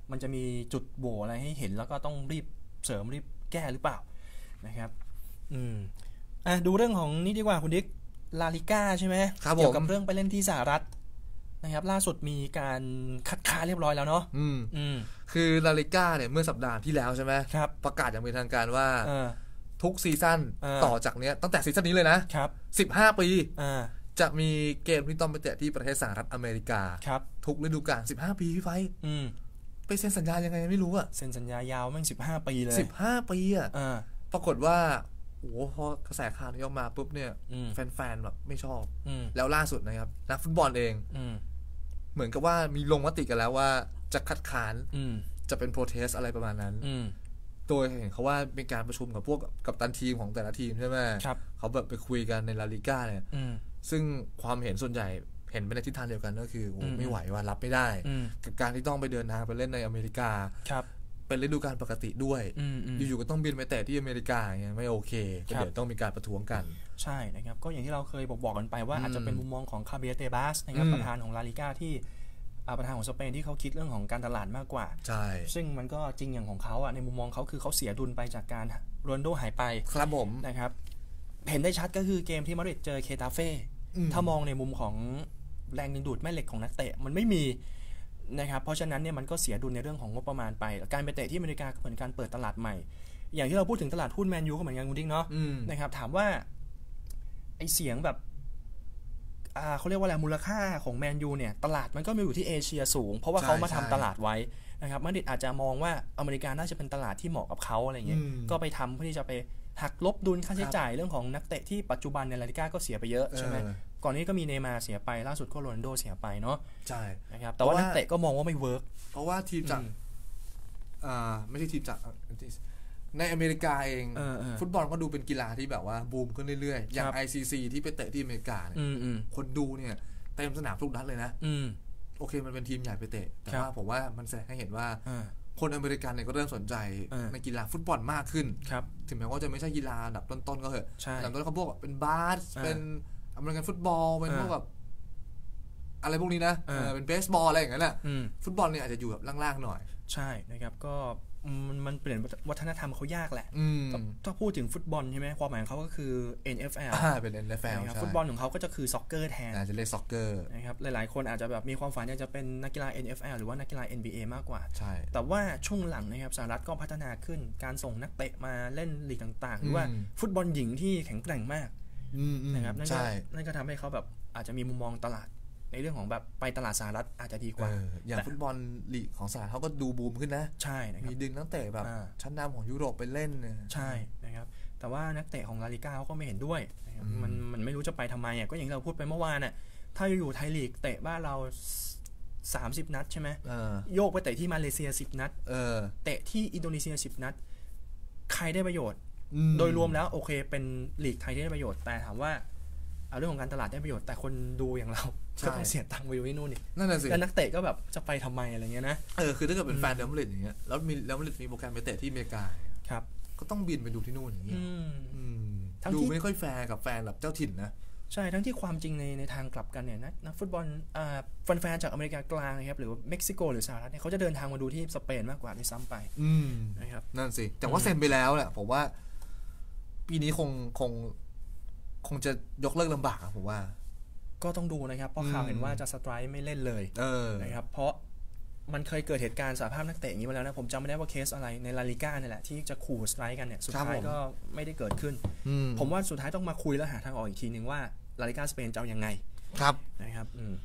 มันจะมีจุดโหว่อะไรให้เห็นแล้วก็ต้องรีบเสริมรีบแก้หรือเปล่านะครับอืมอ่ะดูเรื่องของนี่ดีกว่าคุณดิ๊กลาลิก้าใช่ไหมเกี่ยวกับเรื่องไปเล่นที่สหรัฐนะครับล่าสุดมีการคัดค้านเรียบร้อยแล้วเนาะอืมอืมคือลาลิก้าเนี่ยเมื่อสัปดาห์ที่แล้วใช่ไหมครับประกาศอย่างเป็นทางการว่าทุกซีซั่นต่อจากเนี้ยตั้งแต่ซีซั่นนี้เลยนะครับสิบห้าปีจะมีเกมที่ต้องไปเตะที่ประเทศสหรัฐอเมริกาครับทุกฤดูกาลสิบห้าปีพี่ไฟอืมไปเซ็นสัญญายังไงไม่รู้อะเซ็นสัญญายาวแม่งสิบห้าปีเลยสิบห้าปีอะปรากฏว่าโอ้โหพอกระแสข่าวนี้ออกมาปุ๊บเนี่ยแฟนๆแบบไม่ชอบแล้วล่าสุดนะครับนักฟุตบอลเองเหมือนกับว่ามีลงมติกันแล้วว่าจะคัดค้านจะเป็นโปรเทสอะไรประมาณนั้นโดยเห็นเขาว่าเป็นการประชุมกับพวกกัปตันทีมของแต่ละทีมใช่ไหมเขาแบบไปคุยกันในลาลิก้าเนี่ยซึ่งความเห็นส่วนใหญ่เห็นไปในทิศทางเดียวกันก็คือโอ้ไม่ไหวว่ารับไม่ได้กับการที่ต้องไปเดินทางไปเล่นในอเมริกาเป็นฤดูกาลปกติด้วยอยู่ๆก็ต้องบินไปเตะที่อเมริกาอย่างเงี้ยไม่โอเคก็เดี๋ยวต้องมีการประท้วงกันใช่นะครับก็อย่างที่เราเคยบอกบอกกันไปว่าอาจจะเป็นมุมมองของคาเบียเตบาสนะครับประธานของลาลิก้าที่ประธานของสเปนที่เขาคิดเรื่องของการตลาดมากกว่าใช่ซึ่งมันก็จริงอย่างของเขาอ่ะในมุมมองเขาคือเขาเสียดุลไปจากการโรนลโดหายไปครับผมนะครับเห็นได้ชัดก็คือเกมที่มาดริดเจอเคตาเฟ่ถ้ามองในมุมของแรงดึงดูดแม่เหล็กของนักเตะมันไม่มีนะครับเพราะฉะนั้นเนี่ยมันก็เสียดุลในเรื่องของงบประมาณไปการไปเตะที่อเมริกาเหมือนการเปิดตลาดใหม่อย่างที่เราพูดถึงตลาดหุ้นแมนยูก็เหมือนกันคุณดิ้งเนาะนะครับถามว่าไอเสียงแบบอ่าเขาเรียกว่าอะไรมูลค่าของแมนยูเนี่ยตลาดมันก็มีอยู่ที่เอเชียสูงเพราะว่าเขามาทำตลาดไว้นะครับมาดริดอาจจะมองว่าอเมริกาน่าจะเป็นตลาดที่เหมาะกับเขาอะไรเงี้ยก็ไปทำเพื่อที่จะไปหักลบดุลค่าใช้จ่ายเรื่องของนักเตะที่ปัจจุบันในลาลิก้าก็เสียไปเยอะใช่ไหมก่อนนี้ก็มีเนย์มาร์เสียไปล่าสุดก็โรนัลโดเสียไปเนาะใช่นะครับแต่ว่านักเตะก็มองว่าไม่เวิร์กเพราะว่าทีมจากอ่าไม่ใช่ทีมจากในอเมริกาเองฟุตบอลก็ดูเป็นกีฬาที่แบบว่าบูมขึ้นเรื่อยๆอย่าง ไอ ซี ซี ที่ไปเตะที่อเมริกาเนี่ยคนดูเนี่ยเต็มสนามทุกนัดเลยนะโอเคมันเป็นทีมใหญ่ไปเตะแต่ว่าผมว่ามันแสดงให้เห็นว่าคนอเมริกันเนี่ยก็เริ่มสนใจในกีฬาฟุตบอลมากขึ้นถึงแม้ว่าจะไม่ใช่กีฬาอันดับต้นๆก็เถอะหลังจากนั้นเขาพวกเป็นบาสเป็นอเมริกันฟุตบอลเป็นพวกแบบอะไรพวกนี้นะเป็นเบสบอลอะไรอย่างเงี้ยแหละฟุตบอลเนี่ยอาจจะอยู่แบบล่างๆหน่อยใช่นะครับก็มันมันเปลี่ยนวัฒนธรรมเขายากแหละถ้าพูดถึงฟุตบอลใช่ไหมความหมายของเขาก็คือ เอ็น เอฟ แอลอ่าเป็น เอ็น เอฟ แอลฟุตบอลของเขาก็จะคือซ็อกเกอร์แทนอาจจะเรียกซ็อกเกอร์นะครับหลายๆคนอาจจะแบบมีความฝันอยากจะเป็นนักกีฬา เอ็น เอฟ แอล หรือว่านักกีฬา เอ็น บี เอ มากกว่าใช่แต่ว่าช่วงหลังนะครับสหรัฐก็พัฒนาขึ้นการส่งนักเตะมาเล่นลีกต่างๆหรือว่าฟุตบอลหญิงที่แข็งแกร่งมากนะครับนั่นก็นั่นก็ทำให้เขาแบบอาจจะมีมุมมองตลาดในเรื่องของแบบไปตลาดสหรัฐอาจจะดีกว่าอย่างฟุตบอลลีกของสหรัฐเขาก็ดูบูมขึ้นนะใช่นะครับมีดึงนักเตะแบบชั้นนำของยุโรปไปเล่นใช่นะครับแต่ว่านักเตะของลาลิก้าเขาก็ไม่เห็นด้วยมันมันไม่รู้จะไปทำไมอ่ะก็อย่างที่เราพูดไปเมื่อวานน่ะถ้าอยู่ไทยลีกเตะบ้านเราสามสิบนัดใช่ไหมโยกไปเตะที่มาเลเซียสิบนัดเตะที่อินโดนีเซียสิบนัดใครได้ประโยชน์โดยรวมแล้วโอเคเป็นลีกไทยได้ประโยชน์แต่ถามว่าเอาเรื่องของการตลาดได้ประโยชน์แต่คนดูอย่างเราก็ต้องเสียตังค์ไปดูที่นู่นนี่นั่นแหละสิแล้วนักเตะก็แบบจะไปทำไมอะไรเงี้ยนะเออคือถ้าเกิดเป็นแฟนเดลมาดริดอย่างเงี้ยแล้วมีแล้วมาดริดมีโปรแกรมไปเตะที่อเมริกาครับก็ต้องบินไปดูที่นู่นอย่างเงี้ยดูไม่ค่อยแฟร์กับแฟนแบบเจ้าถิ่นนะใช่ทั้งที่ความจริงในในทางกลับกันเนี่ยนะนักฟุตบอลอ่าแฟนๆจากอเมริกากลางนะครับหรือว่าเม็กซิโกหรือสหรัฐเนี่ยเขาจะเดินทางมาดูที่สเปนมากกว่าด้วยซ้ำไปนะครับนั่นสิแต่ว่าเซ็นไปแล้วแหละผมว่าปีนี้คงคงคงจะยกเลิกลำบากผมว่าก็ต้องดูนะครับเพราะข่าวเห็นว่าจะสไตรค์ไม่เล่นเลยนะครับเพราะมันเคยเกิดเหตุการณ์สหภาพนักเตะอย่างนี้มาแล้วนะผมจำไม่ได้ว่าเคสอะไรในลาลิก้าเนี่ยแหละที่จะขู่สไตรค์กันเนี่ยสุดท้ายก็ไม่ได้เกิดขึ้นผมว่าสุดท้ายต้องมาคุยแล้วหาทางออกอีกทีนึงว่าลาลิก้าสเปนจะเอายังไงครับนะครับอืม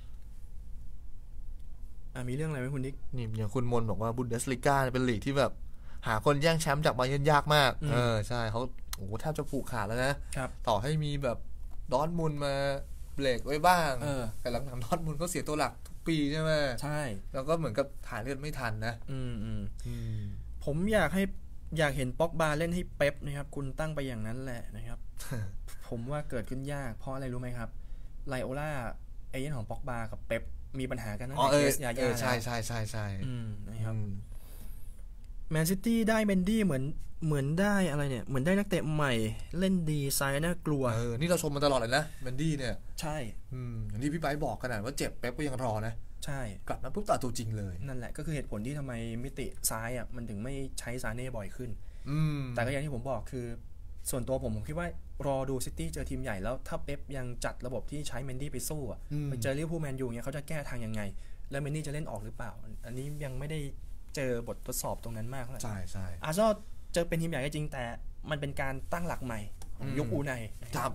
อ่ามีเรื่องอะไรไหมคุณนิกนี่อย่างคุณมนบอกว่าบุนเดสลิก้าเป็นลีกที่แบบหาคนแย่งแชมป์จากบาเยิร์นยากมากเออใช่เขาโอ้โหแทบจะผูกขาดแล้วนะต่อให้มีแบบดอร์ทมุนด์มาเบรกไว้บ้างแต่หลังๆดอร์ทมุนด์ก็เสียตัวหลักทุกปีใช่ไหมใช่แล้วก็เหมือนกับถ่ายเลือดไม่ทันนะอืมอืมผมอยากให้อยากเห็นป็อกบาเล่นให้เป๊ปนะครับคุณตั้งไปอย่างนั้นแหละนะครับ ผมว่าเกิดขึ้นยากเพราะอะไรรู้ไหมครับไลโอล่าเอเจนต์ของป็อกบากับเป๊ปมีปัญหากันตั้งแต่เคสยาย่าใช่ใช่ใช่ใช่นะครับแมนซิตี้ได้เบนดี้เหมือนเหมือนได้อะไรเนี่ยเหมือนได้นักเตะใหม่เล่นดีไซน์น่ากลัวเออนี่เราชมมาตลอดเลยนะเบนดี้เนี่ยใช่อืมอย่างที่พี่ไบร์ทบอกขนาดว่าเจ็บเป๊ปก็ยังรอนะใช่กลับมาปุ๊บต่อตัวจริงเลยนั่นแหละก็คือเหตุผลที่ทำไมมิติซ้ายอ่ะมันถึงไม่ใช้ซาเน่บ่อยขึ้นแต่ก็อย่างที่ผมบอกคือส่วนตัวผมผมคิดว่ารอดูซิตี้เจอทีมใหญ่แล้วถ้าเป๊ปยังจัดระบบที่ใช้เมนดี้ไปสู้อ่ะไปเจอลิเวอร์พูลแมนยูเนี่ยเขาจะแก้ทางยังไงแล้วเมนดี้จะเล่นออกหรือเปล่าอันนี้ยังไม่ได้เจอบททดสอบตรงนั้นมากเท่าไหร่ใช่ใช่อาร์เซนอลเจอเป็นทีมใหญ่ก็จริงแต่มันเป็นการตั้งหลักใหม่ของยุคอูไนครับ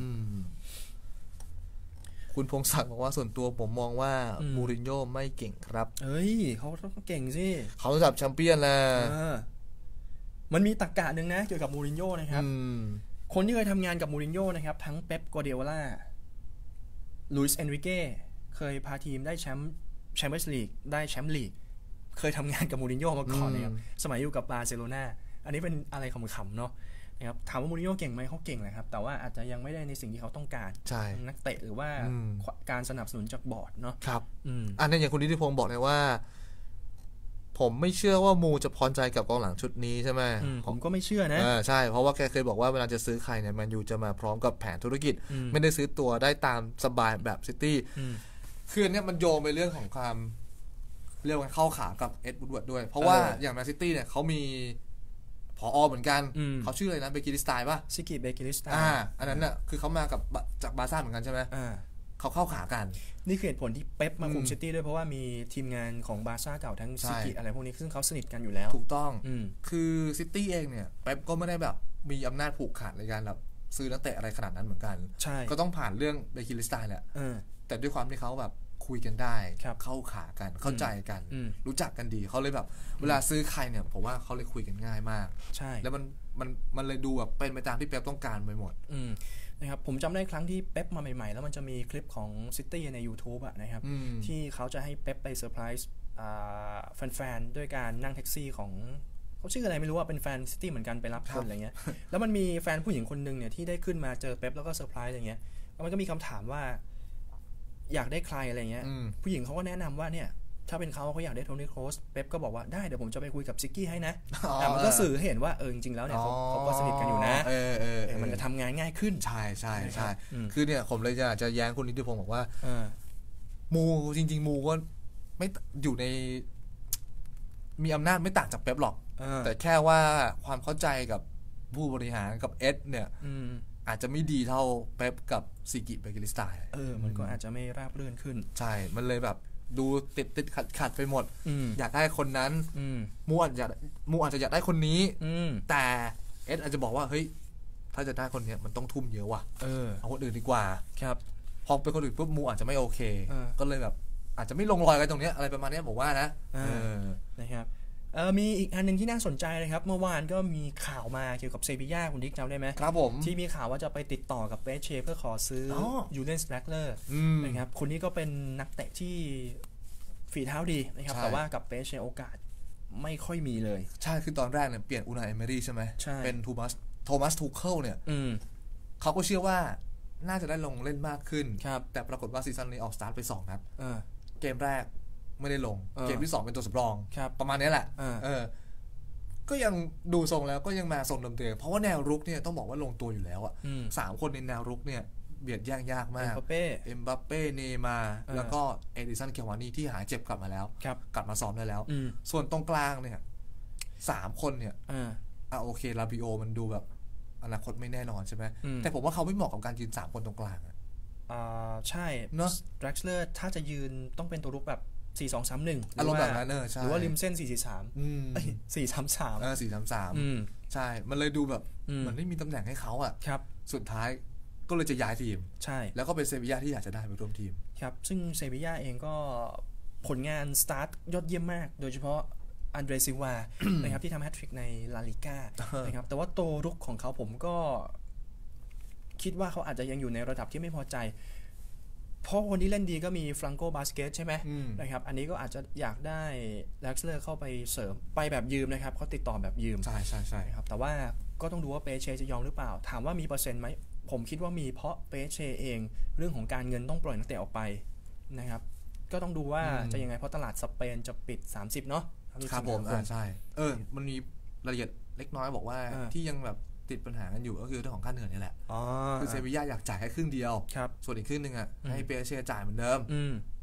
คุณพงศักดิ์บอกว่าส่วนตัวผมมองว่ามูรินโญ่ไม่เก่งครับเฮ้ยเขาต้องเก่งสิเขาจับแชมเปี้ยนแล้วมันมีตรรกะหนึ่งนะเกี่ยวกับมูรินโญ่นะครับคนที่เคยทำงานกับมูรินโญ่นะครับทั้งเป๊ปกัวร์ดิโอลาลุยส์เอนริเก้เคยพาทีมได้แชมป์แชมเปี้ยนส์ลีกได้แชมป์ลีกเคยทำงานกับมูรินโญ่มาก่อนนะครับสมัยอยู่กับบาร์เซโลนาอันนี้เป็นอะไรขำๆเนาะนะครับถามว่ามูรินโญ่เก่งไหมเขาเก่งแหละครับแต่ว่าอาจจะยังไม่ได้ในสิ่งที่เขาต้องการนักเตะหรือว่าการสนับสนุนจากบอร์ดเนาะครับอันนี้อย่างคุณนิติพงศ์บอกเลยว่าผมไม่เชื่อว่ามูจะพอใจกับกองหลังชุดนี้ใช่ไหมผมก็ไม่เชื่อนะใช่เพราะว่าแกเคยบอกว่าเวลาจะซื้อใครเนี่ยแมนยูจะมาพร้อมกับแผนธุรกิจไม่ได้ซื้อตัวได้ตามสบายแบบซิตี้คือเนี่ยมันโยงไปเรื่องของความเรียกว่าเข้าขากับเอ็ดวูดเวิร์ดด้วยเพราะว่าอย่างแมนซิตี้เนี่ยเขามีผอ.เหมือนกันเขาชื่ออะไรนะเบกิลิสไตน์ป่ะซิกิเบกิลิสไตน์อ่าอันนั้นน่ะคือเขามากับจากบาร์ซ่าเหมือนกันใช่ไหมอ่าเขาเข้าขากันนี่คือเหตุผลที่เป๊ปมาคุมซิตี้ด้วยเพราะว่ามีทีมงานของบาร์ซ่าเก่าทั้งซิกิอะไรพวกนี้ซึ่งเขาสนิทกันอยู่แล้วถูกต้องคือซิตี้เองเนี่ยเป๊ปก็ไม่ได้แบบมีอำนาจผูกขาดในการแบบซื้อนักเตะอะไรขนาดนั้นเหมือนกันก็ต้องผ่านเรื่องเบกิลิสไตน์แหละแต่ด้วยความที่เขาแบบคุยกันได้เข้าขากันเข้าใจกันรู้จักกันดีเขาเลยแบบเวลาซื้อใครเนี่ยผมว่าเขาเลยคุยกันง่ายมากใช่แล้วมันมันมันเลยดูแบบเป็นไปตามที่เป๊ปต้องการไปหมดนะครับผมจำได้ครั้งที่เป๊ปมาใหม่ๆแล้วมันจะมีคลิปของซิตี้ใน YouTube อะนะครับที่เขาจะให้เป๊ปไปเซอร์ไพรส์แฟนๆด้วยการนั่งแท็กซี่ของเขาชื่ออะไรไม่รู้ว่าเป็นแฟนซิตี้เหมือนกันไปรับคนอะไรเงี้ยแล้วมันมีแฟนผู้หญิงคนนึงเนี่ยที่ได้ขึ้นมาเจอเป๊ปแล้วก็เซอร์ไพรส์อย่างเงี้ยแล้วมันก็มีคำถามว่าอยากได้ใครอะไรเงี้ยผู้หญิงเขาก็แนะนำว่าเนี่ยถ้าเป็นเขาเขาอยากได้โทนี่โครสเป๊ปก็บอกว่าได้เดี๋ยวผมจะไปคุยกับซิกกี้ให้นะแต่มันก็สื่อให้เห็นว่าเออจริงๆแล้วเนี่ยเขาก็สนิทกันอยู่นะเออเออมันจะทำงานง่ายขึ้นใช่ใช่ใช่คือเนี่ยผมเลยจะจะแย้งคุณนิติพงศ์บอกว่ามูจริงๆมูก็ไม่อยู่ในมีอำนาจไม่ต่างจากเป๊ปหรอกแต่แค่ว่าความเข้าใจกับผู้บริหารกับเอสเนี่ยอาจจะไม่ดีเท่าเป๊ปกับซิกิเบกิลิสไตน์เออมันก็อาจจะไม่ราบรื่นขึ้นใช่มันเลยแบบดูติดติดขัดขัดไปหมดอยากได้คนนั้นมูอาจจะมูอาจจะอยากได้คนนี้แต่เอสอาจจะบอกว่าเฮ้ยถ้าจะได้คนนี้มันต้องทุ่มเยอะว่ะเออเอาคนอื่นดีกว่าครับพอเป็นคนอื่นปุ๊บมูอาจจะไม่โอเคก็เลยแบบอาจจะไม่ลงรอยกันตรงนี้อะไรประมาณนี้ผมว่านะนะครับเออมีอีกอันนึงที่น่าสนใจเลยครับเมื่อวานก็มีข่าวมาเกี่ยวกับเซบีย่าคุณดิ๊กจำได้ไหมครับผมที่มีข่าวว่าจะไปติดต่อกับเปเช่เพื่อขอซื้อยูเลนสแลกเลอร์นะครับคนนี้ก็เป็นนักเตะที่ฝีเท้าดีนะครับแต่ว่ากับเปเช่โอกาสไม่ค่อยมีเลยใช่คือตอนแรกเนี่ยเปลี่ยนอูนาเอเมรี่ใช่ไหมเป็นโทมัสโทมัสทูเคิลเนี่ยเขาก็เชื่อว่าน่าจะได้ลงเล่นมากขึ้นแต่ปรากฏว่าซีซั่นนี้ออกสตาร์ทไปสองนัดเกมแรกไม่ได้ลงเกมที่สองเป็นตัวสำรองประมาณนี้แหละเออก็ยังดูทรงแล้วก็ยังมาทรงเดิมๆเพราะว่าแนวรุกเนี่ยต้องบอกว่าลงตัวอยู่แล้วอ่ะสามคนในแนวรุกเนี่ยเบียดแย่งยากมากเอ็มบัปเป้เนย์มาร์แล้วก็เอดิสันเควานีที่หายเจ็บกลับมาแล้วกลับมาซ้อมได้แล้วส่วนตรงกลางเนี่ยสามคนเนี่ยอ่าโอเคลาบิโอมันดูแบบอนาคตไม่แน่นอนใช่ไหมแต่ผมว่าเขาไม่เหมาะกับการยืนสามคนตรงกลางอ่าใช่เนาะแดร็กซ์เลอร์ถ้าจะยืนต้องเป็นตัวรุกแบบสี่ สอง สาม หนึ่งอารมณ์แบบนั้นเออใช่หรือว่าริมเส้นสี่ สี่ สามอืมเอ้ยสี่ สาม สามเออสี่ สาม สามอืมใช่มันเลยดูแบบมันไม่มีตำแหน่งให้เขาอ่ะครับสุดท้ายก็เลยจะย้ายทีมใช่แล้วก็เป็นเซบีย่าที่อยากจะได้ไปร่วมทีมครับซึ่งเซบีย่าเองก็ผลงานสตาร์ทยอดเยี่ยมมากโดยเฉพาะอันเดรซิวานะครับที่ทำแฮตทริกในลาลิก้านะครับแต่ว่าตัวรุกของเขาผมก็คิดว่าเขาอาจจะยังอยู่ในระดับที่ไม่พอใจเพราะคนที่เล่นดีก็มีฟรังโกบาสเกตใช่ไหมนะครับอันนี้ก็อาจจะอยากได้แล็กซ์เลอร์เข้าไปเสริมไปแบบยืมนะครับเขาติดต่อแบบยืมใช่ใช่ใช่ครับแต่ว่าก็ต้องดูว่าเปเช่จะยอมหรือเปล่าถามว่ามีเปอร์เซ็นต์ไหมผมคิดว่ามีเพราะเปเช่เองเรื่องของการเงินต้องปล่อยนักเตะออกไปนะครับก็ต้องดูว่าจะยังไงเพราะตลาดสเปนจะปิดสามสิบเนาะครับผมอ่าใช่เออมันมีรายละเอียดเล็กน้อยบอกว่าที่ยังแบบติดปัญหากันอยู่ก็คือเรื่องของค่าเหนื่อยนี่แหละคือเซบีย่าอยากจ่ายแค่ครึ่งเดียวส่วนอีกครึ่งนึงอ่ะให้เปเช่จ่ายเหมือนเดิม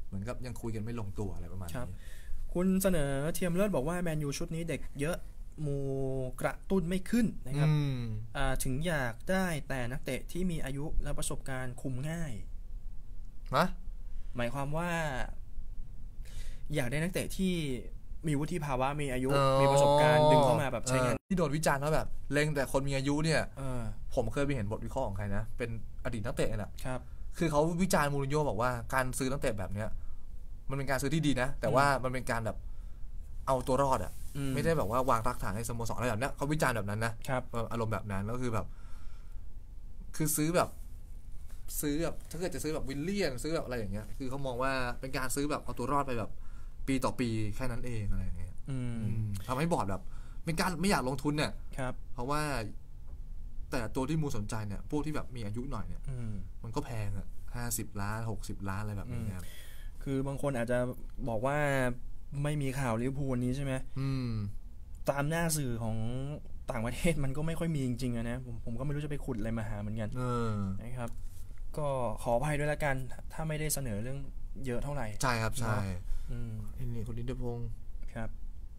เหมือนกับยังคุยกันไม่ลงตัวอะไรประมาณนี้คุณเสนอเทียมเลิศบอกว่าแมนยูชุดนี้เด็กเยอะมูกระตุ้นไม่ขึ้นนะครับถึงอยากได้แต่นักเตะที่มีอายุและประสบการณ์คุมง่ายนะหมายความว่าอยากได้นักเตะที่มีวุฒิภาวะมีอายุมีประสบการณ์ดึงเข้ามาแบบใช้งานที่โดนวิจารณ์ว่าแบบเล็งแต่คนมีอายุเนี่ยผมเคยไปเห็นบทวิเคราะห์ของใครนะเป็นอดีตนักเตะแหละครับคือเขาวิจารณ์มูรินโญ่บอกว่าการซื้อนักเตะแบบเนี้ยมันเป็นการซื้อที่ดีนะแต่ว่ามันเป็นการแบบเอาตัวรอดอ่ะไม่ได้แบบว่าวางรากฐานให้สโมสรอะไรแบบนี้เขาวิจารณ์แบบนั้นนะอารมณ์แบบนั้นก็คือแบบคือซื้อแบบซื้อแบบถ้าเกิดจะซื้อแบบวิลเลียนซื้อแบบอะไรอย่างเงี้ยคือเขามองว่าเป็นการซื้อแบบเอาตัวรอดไปแบบปีต่อปีแค่นั้นเองอะไรอย่างเงี้ยทำให้บอร์ดแบบเป็นการไม่อยากลงทุนเนี่ยเพราะว่าแต่ตัวที่มูสนใจเนี่ยพวกที่แบบมีอายุหน่อยเนี่ยมันก็แพงอ่ะห้าสิบล้านหกสิบล้านอะไรแบบนี้ครับคือบางคนอาจจะบอกว่าไม่มีข่าวลิเวอร์พูลวันนี้ใช่ไหมตามหน้าสื่อของต่างประเทศมันก็ไม่ค่อยมีจริงๆนะผมผมก็ไม่รู้จะไปขุดอะไรมาหาเหมือนกันนะครับก็ขออภัยด้วยละกันถ้าไม่ได้เสนอเรื่องเยอะเท่าไหร่ใช่ครับใช่นี่คุณดินเดพงศ์ครับ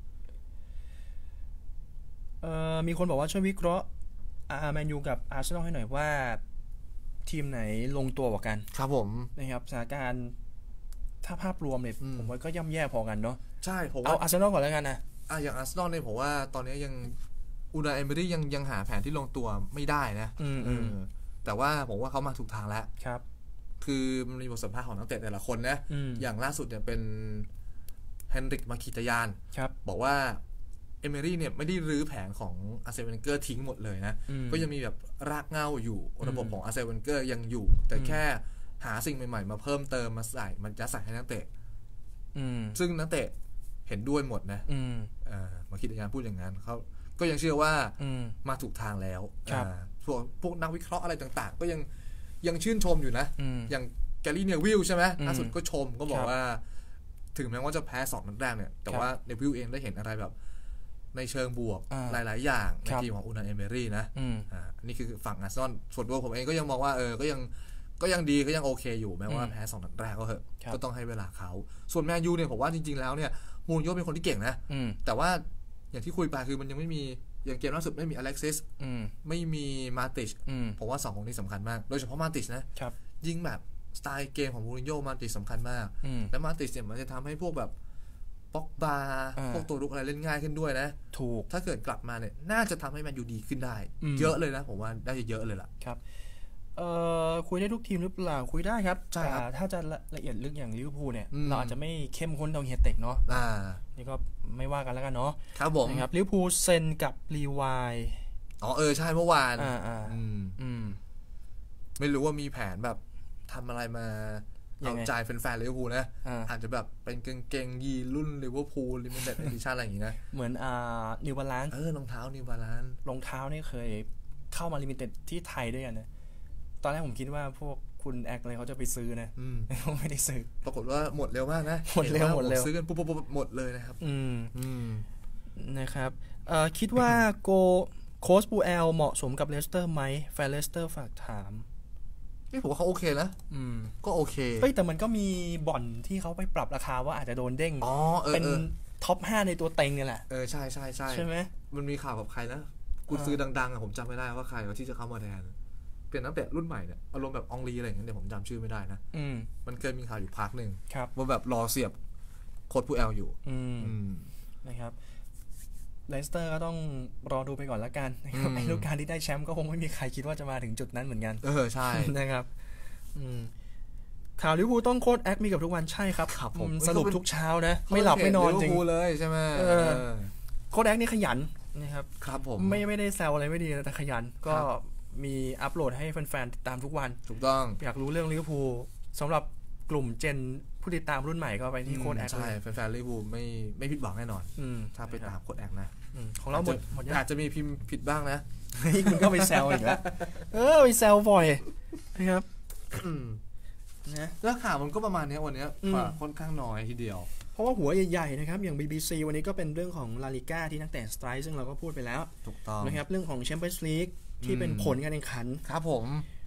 เอ่อมีคนบอกว่าช่วยวิเคราะห์อาร์แมนยูกับอาร์เซนอลให้หน่อยว่าทีมไหนลงตัวกว่ากันครับผมนะครับสถานการณ์ถ้าภาพรวมเนี่ยผมว่าก็ย่ำแย่พอกันเนาะใช่ผมเอาอาร์เซนอลก่อนแล้วกันนะอ่ะอย่างอาร์เซนอลเนี่ยผมว่าตอนนี้ยังอูนาเอเมอรี่ยังยังหาแผนที่ลงตัวไม่ได้นะอืมแต่ว่าผมว่าเขามาถูกทางแล้วครับคือมันมีบทสัมภาษณ์ของนักเตะแต่ละคนนะอย่างล่าสุดเนี่ยเป็นเฮนริกมาคิตยานบอกว่าเอเมอรี่เนี่ยไม่ได้รื้อแผนของอาร์เซนเวนเกอร์ทิ้งหมดเลยนะก็ยังมีแบบรากเหง้าอยู่ระบบของอาร์เซนเวนเกอร์ยังอยู่แต่แค่หาสิ่งใหม่ๆมาเพิ่มเติมมาใส่มันจะใส่ให้นักเตะซึ่งนักเตะเห็นด้วยหมดนะมาคิดอย่างนั้นพูดอย่างนั้นเขาก็ยังเชื่อว่ามาถูกทางแล้วพวกพวกนักวิเคราะห์อะไรต่างๆก็ยังยังชื่นชมอยู่นะอย่างแกลลี่เนวิลใช่ไหมล่าสุดก็ชมก็บอกว่าถึงแม้ว่าจะแพ้สองนัดแรกเนี่ยแต่ว่าเนวิลเองได้เห็นอะไรแบบในเชิงบวกหลายๆอย่างในทีมของอูนาเอเมรี่นะอ่านี่คือฝั่งอาร์เซนอลส่วนตัวผมเองก็ยังมองว่าเออก็ยังก็ยังดีก็ยังโอเคอยู่แม้ว่าแพ้สองนัดแรกก็เถอะก็ต้องให้เวลาเขาส่วนแมนยูเนี่ยผมว่าจริงๆแล้วเนี่ยมูรินโญ่เป็นคนที่เก่งนะแต่ว่าอย่างที่คุยไปคือมันยังไม่มีอย่างเกมล่าสุดไม่มีอเล็กซิสไม่มีมาติชผมว่าสองคนนี้สำคัญมากโดยเฉพาะมาติชนะยิงแบบสไตล์เกมของมูรินโญ่มาติชสำคัญมากและมาติชเนี่ยมันจะทำให้พวกแบบป็อกบาพวกตัวรุกอะไรเล่นง่ายขึ้นด้วยนะถูกถ้าเกิดกลับมาเนี่ยน่าจะทำให้แมนยูดีขึ้นได้เยอะเลยนะผมว่าได้เยอะเลยล่ะครับเอ่อคุยได้ทุกทีมหรือเปล่าคุยได้ครับแต่ถ้าจะละเอียดลึกอย่างลิเวอร์พูลเนี่ยเราอาจจะไม่เข้มข้นเท่าเฮียเต็กเนาะนี่ก็ไม่ว่ากันแล้วกันเนาะครับผมนะครับลิเวอร์พูลเซ็นกับรีวายอ๋อเออใช่เมื่อวานอ่าอ่าอืมไม่รู้ว่ามีแผนแบบทำอะไรมาเอาใจแฟนๆลิเวอร์พูลนะอาจจะแบบเป็นกางเกงยีรุ่นลิเวอร์พูลลิมิเต็ดเอดิชั่นอะไรอย่างงี้นะเหมือนอ่านิวบาลานซ์เออรองเท้านิวบาลานซ์รองเท้านี่เคยเข้ามาลิมิเต็ดที่ไทยด้วยกันนะตอนแรกผมคิดว่าพวกคุณแอคอะไรเขาจะไปซื้อนะเขาไม่ได้ซื้อปรากฏว่าหมดเร็วมากนะหมดเร็วหมดเร็วซื้อกันปุ๊บๆหมดเลยนะครับอืมอืมนะครับเอ่อคิดว่าโกโค้ชปูแอลเหมาะสมกับเลสเตอร์ไหมแฟนเลสเตอร์ฝากถามนี่ผมว่าเขาโอเคนะอืมก็โอเคเฮ้ยแต่มันก็มีบ่อนที่เขาไปปรับราคาว่าอาจจะโดนเด้งอ๋อเออเป็นท็อปห้าในตัวเต็งเนี่ยแหละเออใช่ใช่ใช่ใช่ไหมมันมีข่าวกับใครนะกูซื้อดังๆอ่ะผมจำไม่ได้ว่าใครที่จะเข้ามาแทนเป็นนักเตะรุ่นใหม่เนี่ยอารมณ์แบบอองลีอะไรอย่างเงี้ยเดี๋ยวผมจำชื่อไม่ได้นะมันเคยมีข่าวอยู่พักหนึ่งว่าแบบรอเสียบโค้ชปูแอลอยู่นะครับเลสเตอร์ก็ต้องรอดูไปก่อนละกันนะครับไอ้ฤดูกาลที่ได้แชมป์ก็คงไม่มีใครคิดว่าจะมาถึงจุดนั้นเหมือนกันเออใช่นะครับข่าวลิเวอร์พูลต้องโค้ชแอคมีกับทุกวันใช่ครับสรุปทุกเช้านะไม่หลับไม่นอนจริงเลยใช่ไหมโค้ชแอคนี่ขยันนะครับครับผมไม่ไม่ได้แซวอะไรไม่ดีแต่ขยันก็มีอัปโหลดให้แฟนๆติดตามทุกวันถูกต้องอยากรู้เรื่องลิเวอร์พูลสำหรับกลุ่มเจนผู้ติดตามรุ่นใหม่ก็ไปที่โค้ชแอคใช่แฟนๆลิเวอร์พูลไม่ไม่ผิดหวังแน่นอนถ้าไปตามโค้ชแอคนะของเราหมดอาจจะมีพิมพ์ผิดบ้างนะคุณก็ไปแซวอีกแล้วเออไปแซวบ่อยนะครับนะแล้วข่าวมันก็ประมาณนี้วันนี้ค่อนข้างน้อยทีเดียวเพราะว่าหัวใหญ่ๆนะครับอย่าง บี บี ซี วันนี้ก็เป็นเรื่องของลาลิก้าที่นักเตะสไตร์ซึ่งเราก็พูดไปแล้วถูกต้องนะครับเรื่องของแชมเปี้ยนส์ลีกที่เป็นผลการแข่งขันครับผม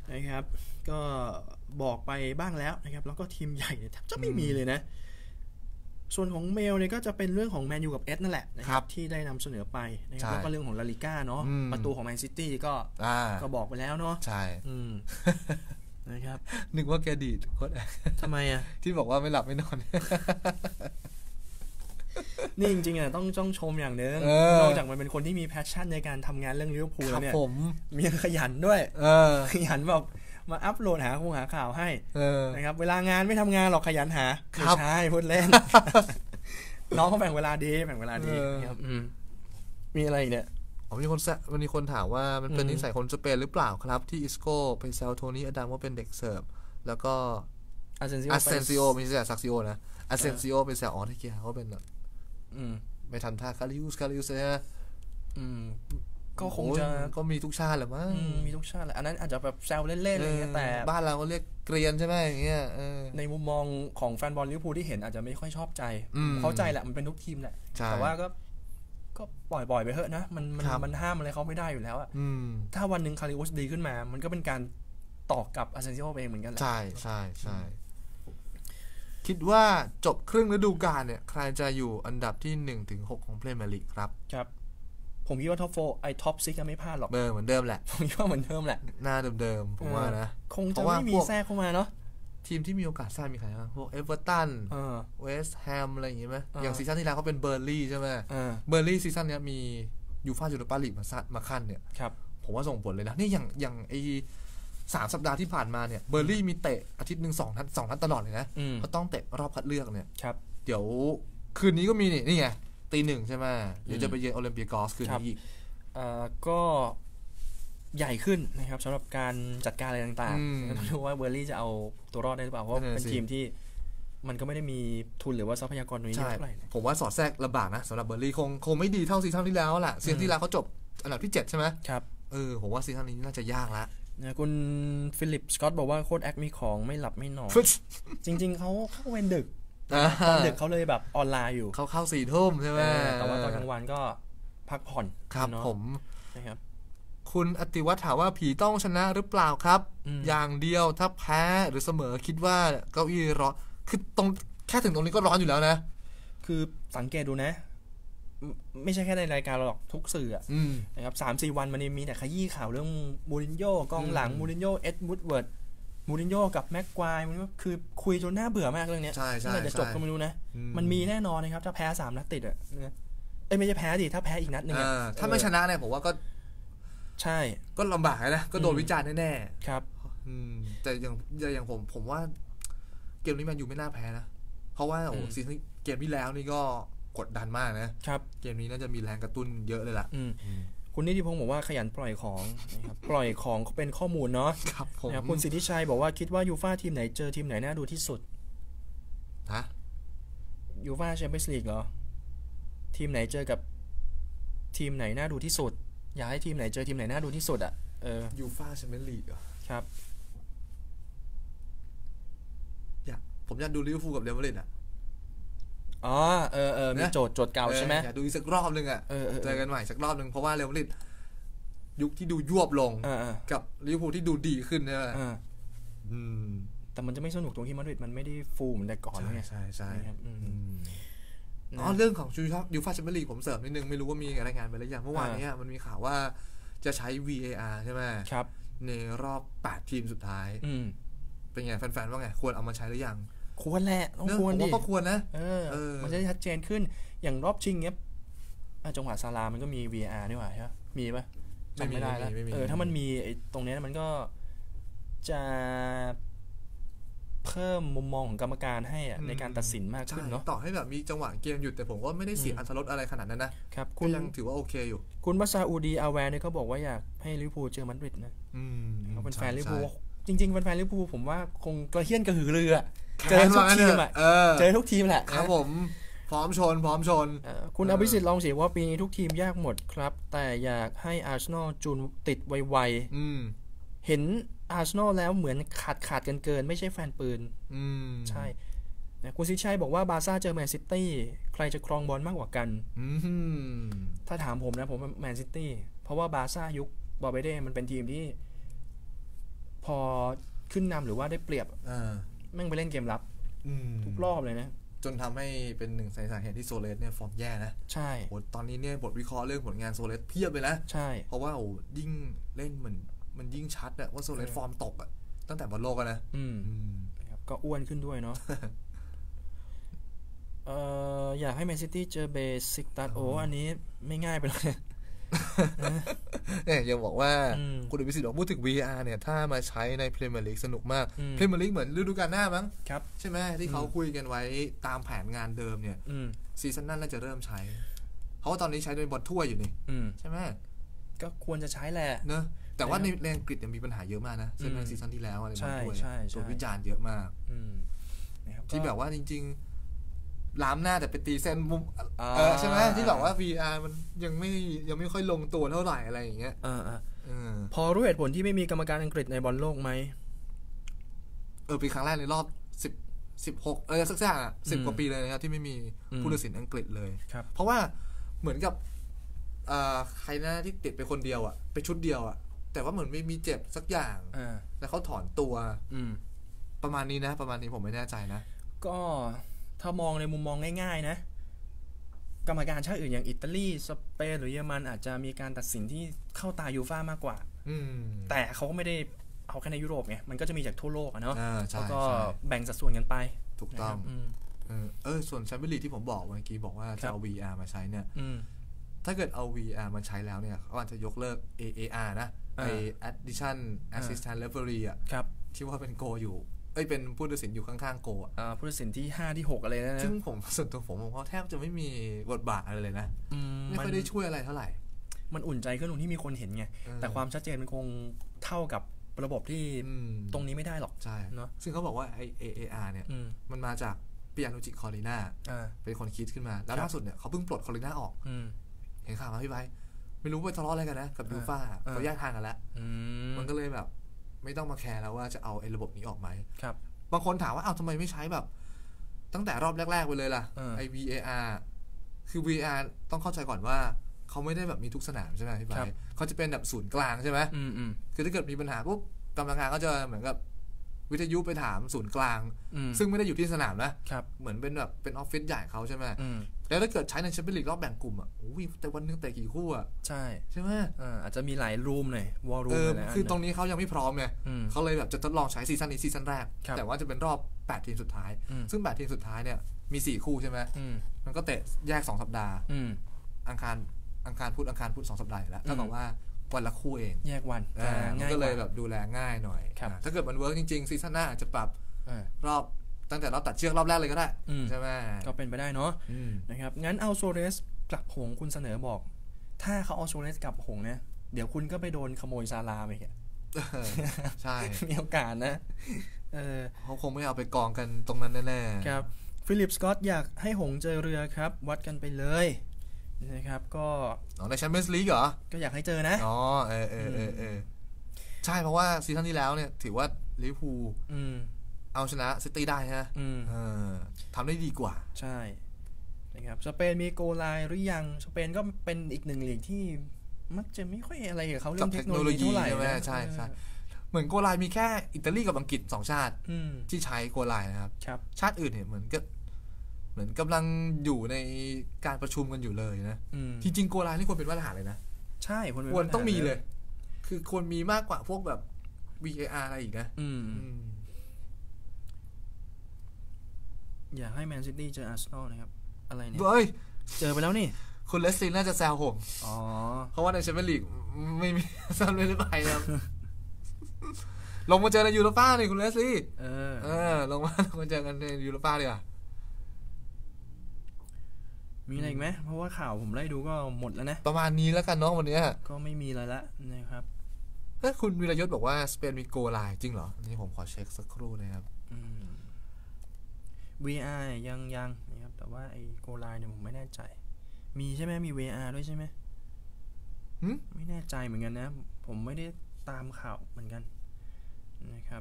นะครับก็บอกไปบ้างแล้วนะครับแล้วก็ทีมใหญ่แทบจะไม่มีเลยนะส่วนของเมลเนี่ยก็จะเป็นเรื่องของแมนยูกับเอสนั่นแหละนะครับที่ได้นำเสนอไปนะครับแล้วก็เรื่องของลาลิก้าเนาะประตูของแมนซิตี้ก็ก็บอกไปแล้วเนาะใช่นะครับนึกว่าแกดีดโค้ชทำไมอ่ะที่บอกว่าไม่หลับไม่นอนนี่จริงๆอ่ะต้องต้องชมอย่างนึงนอกจากมันเป็นคนที่มีแพชชั่นในการทำงานเรื่องลิเวอร์พูลแล้วเนี่ยมีขยันด้วยขยันแบบมาอัพโหลดหาคงหาข่าวให้นะครับเวลางานไม่ทำงานหรอกขยันหาไม่ใช่พูดเล่นน้องเขาแบ่งเวลาดีแบ่งเวลาดีครับมีอะไรอีกเนี่ยมีคนวันนี้คนถามว่ามันเป็นนิสัยคนสเปนหรือเปล่าครับที่อิสโก้ไปแซวโทนี่อดัมว่าเป็นเด็กเสิร์ฟแล้วก็อาเซนซิโอไม่ใช่ซักซิโอนะอาเซนซิโอเป็นแซวอ๋อที่เกียร์ว่าเป็นแบบไม่ทันท่าคาริอุสคาริอุสเนี่ยก็คงจะก็มีทุกชาติแหละมั้งมีทุกชาติแหละอันนั้นอาจจะแบบแซวเล่นๆอะไรเงี้ยแต่บ้านเราก็เรียกเกรียนใช่ไหมอย่างเงี้ยในมุมมองของแฟนบอลลิเวอร์พูลที่เห็นอาจจะไม่ค่อยชอบใจเข้าใจแหละมันเป็นทุกทีมแหละแต่ว่าก็ก็ปล่อยๆไปเถอะนะมันมันมันห้ามอะไรเขาไม่ได้อยู่แล้วอ่ะถ้าวันหนึ่งคาริอุสดีขึ้นมามันก็เป็นการต่อกับอาเซนซิโอเองเหมือนกันแหละใช่ใช่ใช่คิดว่าจบครึ่งฤดูกาลเนี่ยใครจะอยู่อันดับที่หนึ่งถึงหกของพรีเมียร์ลีกครับครับผมคิดว่าท็อปโฟร์ไอ้ท็อปซิกจะไม่พลาดหรอกเบอร์เหมือนเดิมแหละผมคิดว่าเหมือนเดิมแหละหน้าเดิมๆผมว่านะคงจะไม่มีแทรกเข้ามาเนาะทีมที่มีโอกาสแทรกมีใครบ้างพวกเอเวอร์ตันเวสต์แฮมอะไรอย่างงี้ไหมอย่างซีซั่นที่แล้วเขาเป็นเบอร์ลี่ใช่ไหมเบอร์ลี่ซีซั่นนี้มียูฟ่ายูโรปาลีกมามาขั้นเนี่ยผมว่าส่งผลเลยนะนี่อย่างอย่างไอสามสัปดาห์ที่ผ่านมาเนี่ยเบอร์ลี่มีเตะอาทิตย์หนึ่งสองนัดสองนัดตลอดเลยนะเขาต้องเตะรอบคัดเลือกเนี่ยเดี๋ยวคืนนี้ก็มีนี่นี่ไงตีหนึ่งใช่ไหมเดี๋ยวจะไปเยือนโอลิมปิกอสคืนนี้อีกก็ใหญ่ขึ้นนะครับสำหรับการจัดการอะไรต่างๆต้องดูว่าเบอร์ลี่จะเอาตัวรอดได้หรือเปล่าเพราะเป็นทีมที่มันก็ไม่ได้มีทุนหรือว่าทรัพยากรตรงนี้เท่าไหร่ผมว่าสอดแทรกลำบากนะสำหรับเบอร์ลี่คงคงไม่ดีเท่าซีซั่นที่แล้วแหละซีซั่นที่แล้วเขาจบอันดับที่เจ็ดใช่ไหมครับเออผมว่าซีซั่นนี้น่าจะยากละนะคุณฟิลิปสกอตบอกว่าโค้ชแอคมีของไม่หลับไม่นอนจริงๆเขาเข้าเวรดึกตอนดึกเขาเลยแบบออนไลน์อยู่เขาเข้าสี่ทุ่มใช่ไหมแต่ว่าตอนกลางวันก็พักผ่อนครับผมนะครับคุณอติวัฒน์ถามว่าผีต้องชนะหรือเปล่าครับอย่างเดียวถ้าแพ้หรือเสมอคิดว่าเก้าอี้ร้อนคือตรงแค่ถึงตรงนี้ก็ร้อนอยู่แล้วนะคือสังเกตดูนะไม่ใช่แค่ในรายการเราหรอกทุกสื่อนะครับสามสี่วันมันมีแต่ขยี้ข่าวเรื่องมูรินโญ่กองหลังมูรินโญ่เอ็ดวูดเวิร์ดมูรินโญ่กับแม็กควายมันก็คือคุยจนน่าเบื่อมากเรื่องนี้ใช่ใช่จะจบก็ไม่รู้นะมันมีแน่นอนนะครับถ้าแพ้สามนัดติดอ่ะเอ้ยไม่ใช่แพ้ดิถ้าแพ้อีกนัดนึงถ้าไม่ชนะเนี่ยผมว่าก็ใช่ก็ลำบากนะก็โดนวิจารณ์แน่ๆครับแต่อย่างอย่างผมผมว่าเกมนี้แมนยูไม่น่าแพ้นะเพราะว่าโอ้ซีซั่นเกมที่แล้วนี่ก็กดดันมากนะครับเกมนี้น่าจะมีแรงกระตุ้นเยอะเลยล่ะคุณนิติพงศ์บอกว่าขยันปล่อยของนะครับปล่อยของเป็นข้อมูลเนาะครับผมคุณสิทธิชัยบอกว่าคิดว่ายูฟ่าทีมไหนเจอทีมไหนน่าดูที่สุดฮะยูฟ่าแชมเปี้ยนส์ลีกเหรอทีมไหนเจอกับทีมไหนน่าดูที่สุดอยากให้ทีมไหนเจอทีมไหนน่าดูที่สุดอ่ะเออยูฟ่าแชมเปี้ยนส์ลีกเหรอครับอยากผมอยากดูลิเวอร์พูลกับเรอัลมาดริดอ่ะอ๋อเออเออมีโจทย์โจทย์เก่าใช่ไหมอยากดูอีกสักรอบนึงอ่ะเจอกันใหม่สักรอบนึงเพราะว่าเรอัลมาดริดยุคที่ดูยวบลงกับลิเวอร์พูลที่ดูดีขึ้นเนี่ยแต่มันจะไม่สนุกตรงที่มาดริดมันไม่ได้ฟูเหมือนแต่ก่อนใช่ใช่ใช่อ๋อเรื่องของยูฟ่าแชมเปี้ยนส์ลีกผมเสริมนิดนึงไม่รู้ว่ามีรายงานไปหรือยังเมื่อวานนี้มันมีข่าวว่าจะใช้ วี เอ อาร์ ใช่ไหมครับในรอบแปดทีมสุดท้ายเป็นไงแฟนๆว่าไงควรเอามาใช้หรือยังควรแหละต้องควรดิผมว่าก็ควรนะเออมันจะชัดเจนขึ้นอย่างรอบชิงเงี้ยจังหวะซาลามันก็มี วี เอ อาร์ นี่หว่าใช่ไหมมีป่ะจำไม่ได้แล้วเออถ้ามันมีไอ้ตรงนี้มันก็จะเพิ่มมุมมองของกรรมการให้อ่ะในการตัดสินมากขึ้นเนาะต่อให้แบบมีจังหวะเกมหยุดแต่ผมว่าไม่ได้เสียอรรถรสอะไรขนาดนั้นนะครับก็ยังถือว่าโอเคอยู่คุณบัซาอูดีอาแวร์เนี่ยเขาบอกว่าอยากให้ลิเวอร์พูลเจอมาดริดนะเขาเป็นแฟนลิเวอร์พูลจริงๆแฟนลิเวอร์พูลผมว่าคงกระเฮี้ยนกระหือรืออ่ะเจอทุกทีมอ่ะเจอทุกทีมแหละครับผมพร้อมชนพร้อมชนคุณอภิสิทธิ์ลองเสียว่าปีนี้ทุกทีมยากหมดครับแต่อยากให้อาร์เซนอลจูนติดไวๆเห็นอาร์เซนอลแล้วเหมือนขาดขาดกันเกินไม่ใช่แฟนปืนใช่คุณซิชัยบอกว่าบาร์ซ่าเจอแมนซิตี้ใครจะครองบอลมากกว่ากันถ้าถามผมนะผมแมนซิตี้เพราะว่าบาร์ซ่ายุคบอเบเด้มันเป็นทีมที่พอขึ้นนำหรือว่าได้เปรียบแม่งไปเล่นเกมรับทุกรอบเลยนะจนทำให้เป็นหนึ่งสาเหตุที่โซเลสเนี่ยฟอร์มแย่นะใช่โหตอนนี้เนี่ยบทวิเคราะห์เรื่องผลงานโซเลสเพียบเลยนะใช่เพราะว่าโอ้ยิ่งเล่นเหมือนมันยิ่งชัดอะว่าโซเลสฟอร์มตกอะตั้งแต่บอลโลกนะอืมครับก็อ้วนขึ้นด้วยเนาะเอ่ออยากให้แมนซิตี้เจอเบซิกตัสโอ้อันนี้ไม่ง่ายไปเลยเนี่ยยังบอกว่าคุณอภิสิทธิ์บอกพูดถึง วี อาร์ เนี่ยถ้ามาใช้ในพรีเมียร์ลีกสนุกมากพรีเมียร์ลีกเหมือนฤดูกาลหน้ามั้งใช่ไหมที่เขาคุยกันไว้ตามแผนงานเดิมเนี่ยซีซั่นนั้นน่าจะเริ่มใช้เพราะว่าตอนนี้ใช้ในบอลถ้วยอยู่นี่ใช่ไหมก็ควรจะใช้แหละเนอะแต่ว่าในอังกฤษยังมีปัญหาเยอะมากนะใช่ไหมซีซั่นที่แล้วอะไรบอลถ้วยโดนวิจารณ์เยอะมากที่แบบว่าจริงล้ำหน้าแต่ไปตีเส้นมุมเออใช่ไหมที่บอกว่า วี อาร์ มันยังไม่ยังไม่ค่อยลงตัวเท่าไหร่อะไรอย่างเงี้ยพอรู้เหตุผลที่ไม่มีกรรมการอังกฤษในบอลโลกไหมเออเป็นครั้งแรกในรอบสิบ สิบหกเออสักอย่างอ่ะสิบกว่าปีเลยนะครับที่ไม่มีผู้ตัดสินอังกฤษเลยเพราะว่าเหมือนกับใครนะที่ติดไปคนเดียวอ่ะไปชุดเดียวอ่ะแต่ว่าเหมือนไม่มีเจ็บสักอย่างแล้วเขาถอนตัวประมาณนี้นะประมาณนี้ผมไม่แน่ใจนะก็ถ้ามองในมุมมองง่ายๆนะกรรมการชาติอื่นอย่างอิตาลีสเปนหรือเยอรมันอาจจะมีการตัดสินที่เข้าตายูฟ่ามากกว่าแต่เขาก็ไม่ได้เอาแค่ในยุโรปไงมันก็จะมีจากทั่วโลกอะเนาะแล้วก็แบ่งสัดส่วนกันไปถูกต้องเออส่วนแชมเปี้ยนลีกที่ผมบอกเมื่อกี้บอกว่าจะเอา วี อาร์ มาใช้เนี่ยถ้าเกิดเอา วี อาร์ มาใช้แล้วเนี่ยเขาอาจจะยกเลิก เอ เอ อาร์ นะไอ้ Addition Assistant Referee อ่ะที่ว่าเป็นโกอยู่เอ้ยเป็นผู้ตัดสินอยู่ข้างๆโกอ่ะผู้ตัดสินที่ห้าที่หกอะไรนะซึ่งผมส่วนตัวผมผมว่าแทบจะไม่มีบทบาทอะไรเลยนะไม่ค่อยได้ช่วยอะไรเท่าไหร่มันอุ่นใจขึ้นตรงที่มีคนเห็นไงแต่ความชัดเจนมันคงเท่ากับระบบที่ตรงนี้ไม่ได้หรอกใช่เนาะซึ่งเขาบอกว่าไอ้ เอ เอ อาร์ เนี่ยมันมาจากปิยานุจิคอลิน่าเป็นคนคิดขึ้นมาแล้วล่าสุดเนี่ยเขาเพิ่งปลดคอลิน่าออกเห็นข่าวมาพี่ไบไม่รู้ไปทะเลาะอะไรกันนะกับยูฟ่าเขาแยกทางกันแล้วมันก็เลยแบบไม่ต้องมาแคร์แล้วว่าจะเอาไอ้ระบบนี้ออกไหมครับบางคนถามว่าเอาทำไมไม่ใช้แบบตั้งแต่รอบแรกๆไปเลยล่ะไอ้ วี เอ อาร์ คือ วี อาร์ ต้องเข้าใจก่อนว่าเขาไม่ได้แบบมีทุกสนามใช่ไหมพี่ไบเขาจะเป็นแบบศูนย์กลางใช่ไหมคือถ้าเกิดมีปัญหาปุ๊บกรรมการก็จะเหมือนกับวิทยุไปถามศูนย์กลางซึ่งไม่ได้อยู่ที่สนามนะเหมือนเป็นแบบเป็นออฟฟิศใหญ่เขาใช่ไหมแล้วถ้าเกิดใช้ในแชมเปี้ยนลีกรอบแบ่งกลุ่มอ่ะโอ้ยแต่วันนึงแต่กี่คู่อ่ะใช่ใช่ไหมอาจจะมีหลายรูมหน่อยวอลรูมอะไรคือตรงนี้เขายังไม่พร้อมไงเขาเลยแบบจะทดลองใช้ซีซั่นนี้ซีซั่นแรกแต่ว่าจะเป็นรอบแปดทีมสุดท้ายซึ่งแปดทีมสุดท้ายเนี่ยมีสี่คู่ใช่ไหมมันก็เตะแยกสองสัปดาห์อังคารอังคารพุธอังคารพุธสองสัปดาห์แล้วเท่ากับว่าวันละคู่เองแยกวันมันก็เลยแบบดูแลง่ายหน่อยถ้าเกิดมันเวิร์กจริงๆซีซั่นหน้าอาจจะปรับรอบตั้งแต่รอบตัดเชือกรอบแรกเลยก็ได้ใช่ไหมก็เป็นไปได้เนาะนะครับงั้นเอาโซเรสกลับหงคุณเสนอบอกถ้าเขาเอาโซเรสกลับหงเนี่ยเดี๋ยวคุณก็ไปโดนขโมยซาลาไปอ่ะใช่มีโอกาสนะเออเขาคงไม่เอาไปกองกันตรงนั้นแน่ๆครับฟิลิปสกอตอยากให้หงเจอเรือครับวัดกันไปเลยนะครับก็ในแชมเปี้ยนส์ลีกเหรอก็อยากให้เจอนะอ๋อเออเออเออเออใช่เพราะว่าซีซั่นที่แล้วเนี่ยถือว่าลิเวอร์พูลเอาชนะซิตี้ได้ฮะทำได้ดีกว่าใช่นะครับสเปนมีโกไลน์หรือยังสเปนก็เป็นอีกหนึ่งลีกที่มักจะไม่ค่อยอะไรกับเขาเรื่องเทคโนโลยีเท่าไหร่นะใช่ใช่เหมือนโกไลน์มีแค่อิตาลีกับอังกฤษสองชาติที่ใช้โกไลน์นะครับชาติอื่นเนี่ยเหมือนกับเหมือนกำลังอยู่ในการประชุมกันอยู่เลยนะจริงๆโกไลน์นี่ควรเป็นมาตรฐานเลยนะใช่ควรต้องมีเลยคือควรมีมากกว่าพวกแบบ วี เอ อาร์ อะไรอีกนะอยากให้แมนซิตี้เจออาร์เซนอลนะครับอะไรเนี่ยเฮ้ยเจอไปแล้วนี่คุณเลสลินน่าจะแซวผมอ๋อเพราะว่าในแชมเปี้ยนลีกไม่มีซันไม่ได้ไปครับลงมาเจอในยูโรป้าเลยคุณเลสลี่เออเออลงมาลงมาเจอกันในยูโรป้าดีกว่ามีอะไรอีกไหมเพราะว่าข่าวผมไล่ดูก็หมดแล้วนะประมาณนี้แล้วกันเนาะวันนี้ก็ไม่มีอะไรละนะครับเฮ้ยคุณวิรยศบอกว่าสเปนมีโกไลน์จริงเหรอนี่ผมขอเช็คสักครู่นะครับวี อาร์ ยังยังนะครับแต่ว่าไอ้โกไลน์เนี่ยผมไม่แน่ใจมีใช่ไหมมี วี อาร์ ด้วยใช่ไหมไม่แน่ใจเหมือนกันนะผมไม่ได้ตามข่าวเหมือนกันนะครับ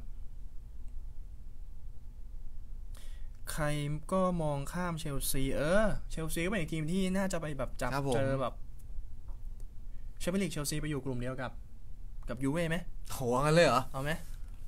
ใครก็มองข้ามเชลซีเออเชลซีก็เป็นอีกทีมที่น่าจะไปแบบจับเจอแบบแชมเปี้ยนลีกเชลซีไปอยู่กลุ่มเดียวกับกับยูเว่ไหมโหงั้นเลยเหรอเอาไหม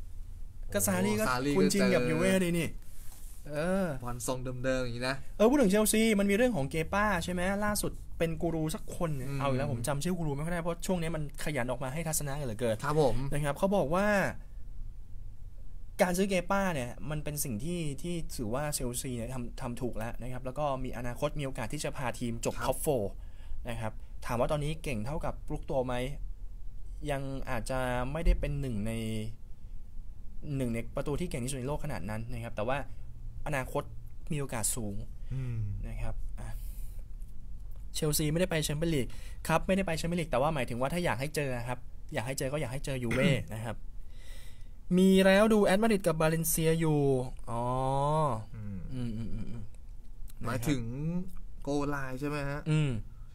ก็ซารี่ก็คุณชินกับยูเว่ดีนี่เออบอลทรงเดิมๆอย่างนี้นะเออพูดถึงเชลซีมันมีเรื่องของเกป้าใช่ไหมล่าสุดเป็นกูรูสักคนเอาอีกแล้วผมจำชื่อกูรูไม่ค่อยได้เพราะช่วงนี้มันขยันออกมาให้ทัศนะกันเหลือเกินครับผมนะครับเขาบอกว่าการซื้อเกป้าเนี่ยมันเป็นสิ่งที่ที่ถือว่าเชลซีเนี่ยทำทำถูกแล้วนะครับแล้วก็มีอนาคตมีโอกาสที่จะพาทีมจบท็อปโฟร์นะครับถามว่าตอนนี้เก่งเท่ากับลูกตัวไหมยังอาจจะไม่ได้เป็นหนึ่งในหนึ่งในประตูที่เก่งที่สุดในโลกขนาดนั้นนะครับแต่ว่าอนาคตมีโอกาสสูงนะครับเชลซีไม่ได้ไปแชมเปี้ยนลีกครับไม่ได้ไปแชมเปี้ยนลีกแต่ว่าหมายถึงว่าถ้าอยากให้เจอครับอยากให้เจอก็อยากให้เจอยูเว่นะครับมีแล้วดูแอตมาดริดกับบาเลนเซียอยู่อ๋ออืมอืมอืมอืมหมายถึงโกไลน์ใช่ไหมฮะอืม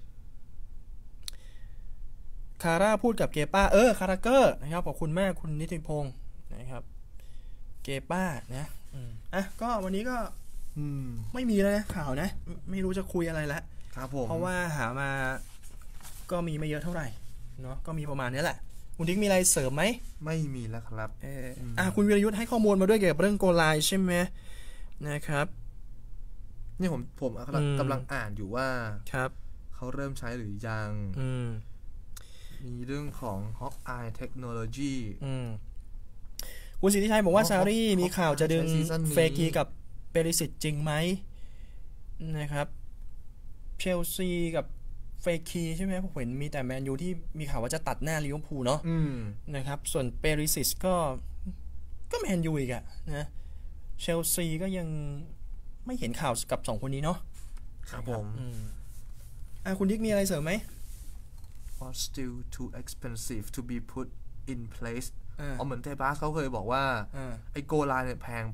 คาร่าพูดกับเกป้าเออคาราเกอร์นะครับขอบคุณมากคุณนิติพงศ์นะครับเกป้านะอ่ะก็วันนี้ก็ไม่มีแล้วนะข่าวนะไม่รู้จะคุยอะไรแล้วครับผมเพราะว่าหามาก็มีไม่เยอะเท่าไหร่เนาะก็มีประมาณนี้แหละคุณทิกมีอะไรเสริมไหมไม่มีแล้วครับเอออ่ะคุณวีรยุทธ์ให้ข้อมูลมาด้วยเกี่ยวกับเรื่องโกไลน์ใช่ไหมนะครับนี่ผมผมกำลังอ่านอยู่ว่าครับเขาเริ่มใช้หรือยังมีเรื่องของ Hawkeye Technology คุณสิทธิชัยบอกว่าซารี่มีข่าวจะดึงเฟกีกับเปริสิตจริงไหมนะครับเชลซีกับเฟคีใช่ไหมผมเห็นมีแต่แมนยูที่มีข่าวว่าจะตัดหน้าลิเวอร์พูลเนาะนะครับส่วนเปริสิตก็ก็แมนยูอีกอะนะเชลซีก็ยังไม่เห็นข่าวกับสองคนนี้เนาะครับผมอ่ะคุณดิ๊กมีอะไรเสริมไหม was still too expensive to be put in place อ๋อเหมือนเทบาสเขาเคยบอกว่าไอ้โกไลน์เนี่ยแพงไป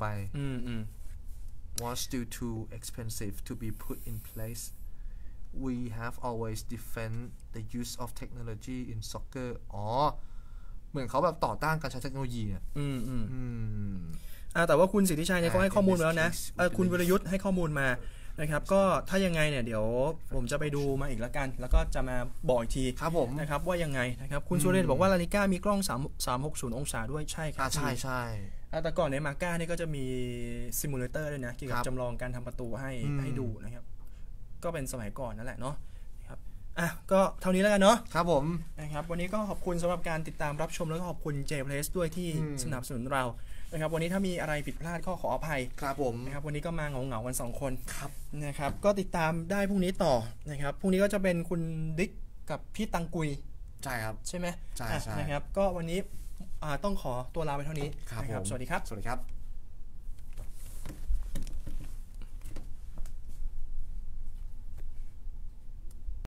was still too expensive to be put in place we have always defend the use of technology in soccer อ๋อเหมือนเขาแบบต่อต้านการใช้เทคโนโลยีอ่ะอืมอืมอืมอ่าแต่ว่าคุณสิทธิชัยเนี่ยเขาให้ข้อมูลมาแล้วนะเออคุณวรยุทธ์ให้ข้อมูลมานะครับก็ถ้ายังไงเนี่ยเดี๋ยวผมจะไปดูมาอีกแล้วกันแล้วก็จะมาบอกอีกทีครับผมนะครับว่ายังไงนะครับคุณสุเรศบอกว่าลาลิก้ามีกล้องสาม สามหกศูนย์องศาด้วยใช่ครับใช่ใช่แต่ก่อนในมาก้านี่ก็จะมีซิมูเลเตอร์ด้วยนะเกี่ยวกับจำลองการทำประตูให้ให้ดูนะครับก็เป็นสมัยก่อนนั่นแหละเนาะครับอ่ะก็เท่านี้แล้วกันเนาะครับผมนะครับวันนี้ก็ขอบคุณสำหรับการติดตามรับชมแล้วก็ขอบคุณ J Place ด้วยที่สนับสนุนเรานะครับวันนี้ถ้ามีอะไรผิดพลาดก็ขออภัยครับผมนะครับวันนี้ก็มาเหงาๆกันสองคนครับนะครับก็ติดตามได้พรุ่งนี้ต่อนะครับพรุ่งนี้ก็จะเป็นคุณดิ๊กกับพี่ตังกุยใช่ครับใช่ไหมใช่ใช่นะครับก็วันนี้ต้องขอตัวลาไปเท่านี้ครับสวัสดีครับสวัสดีครับ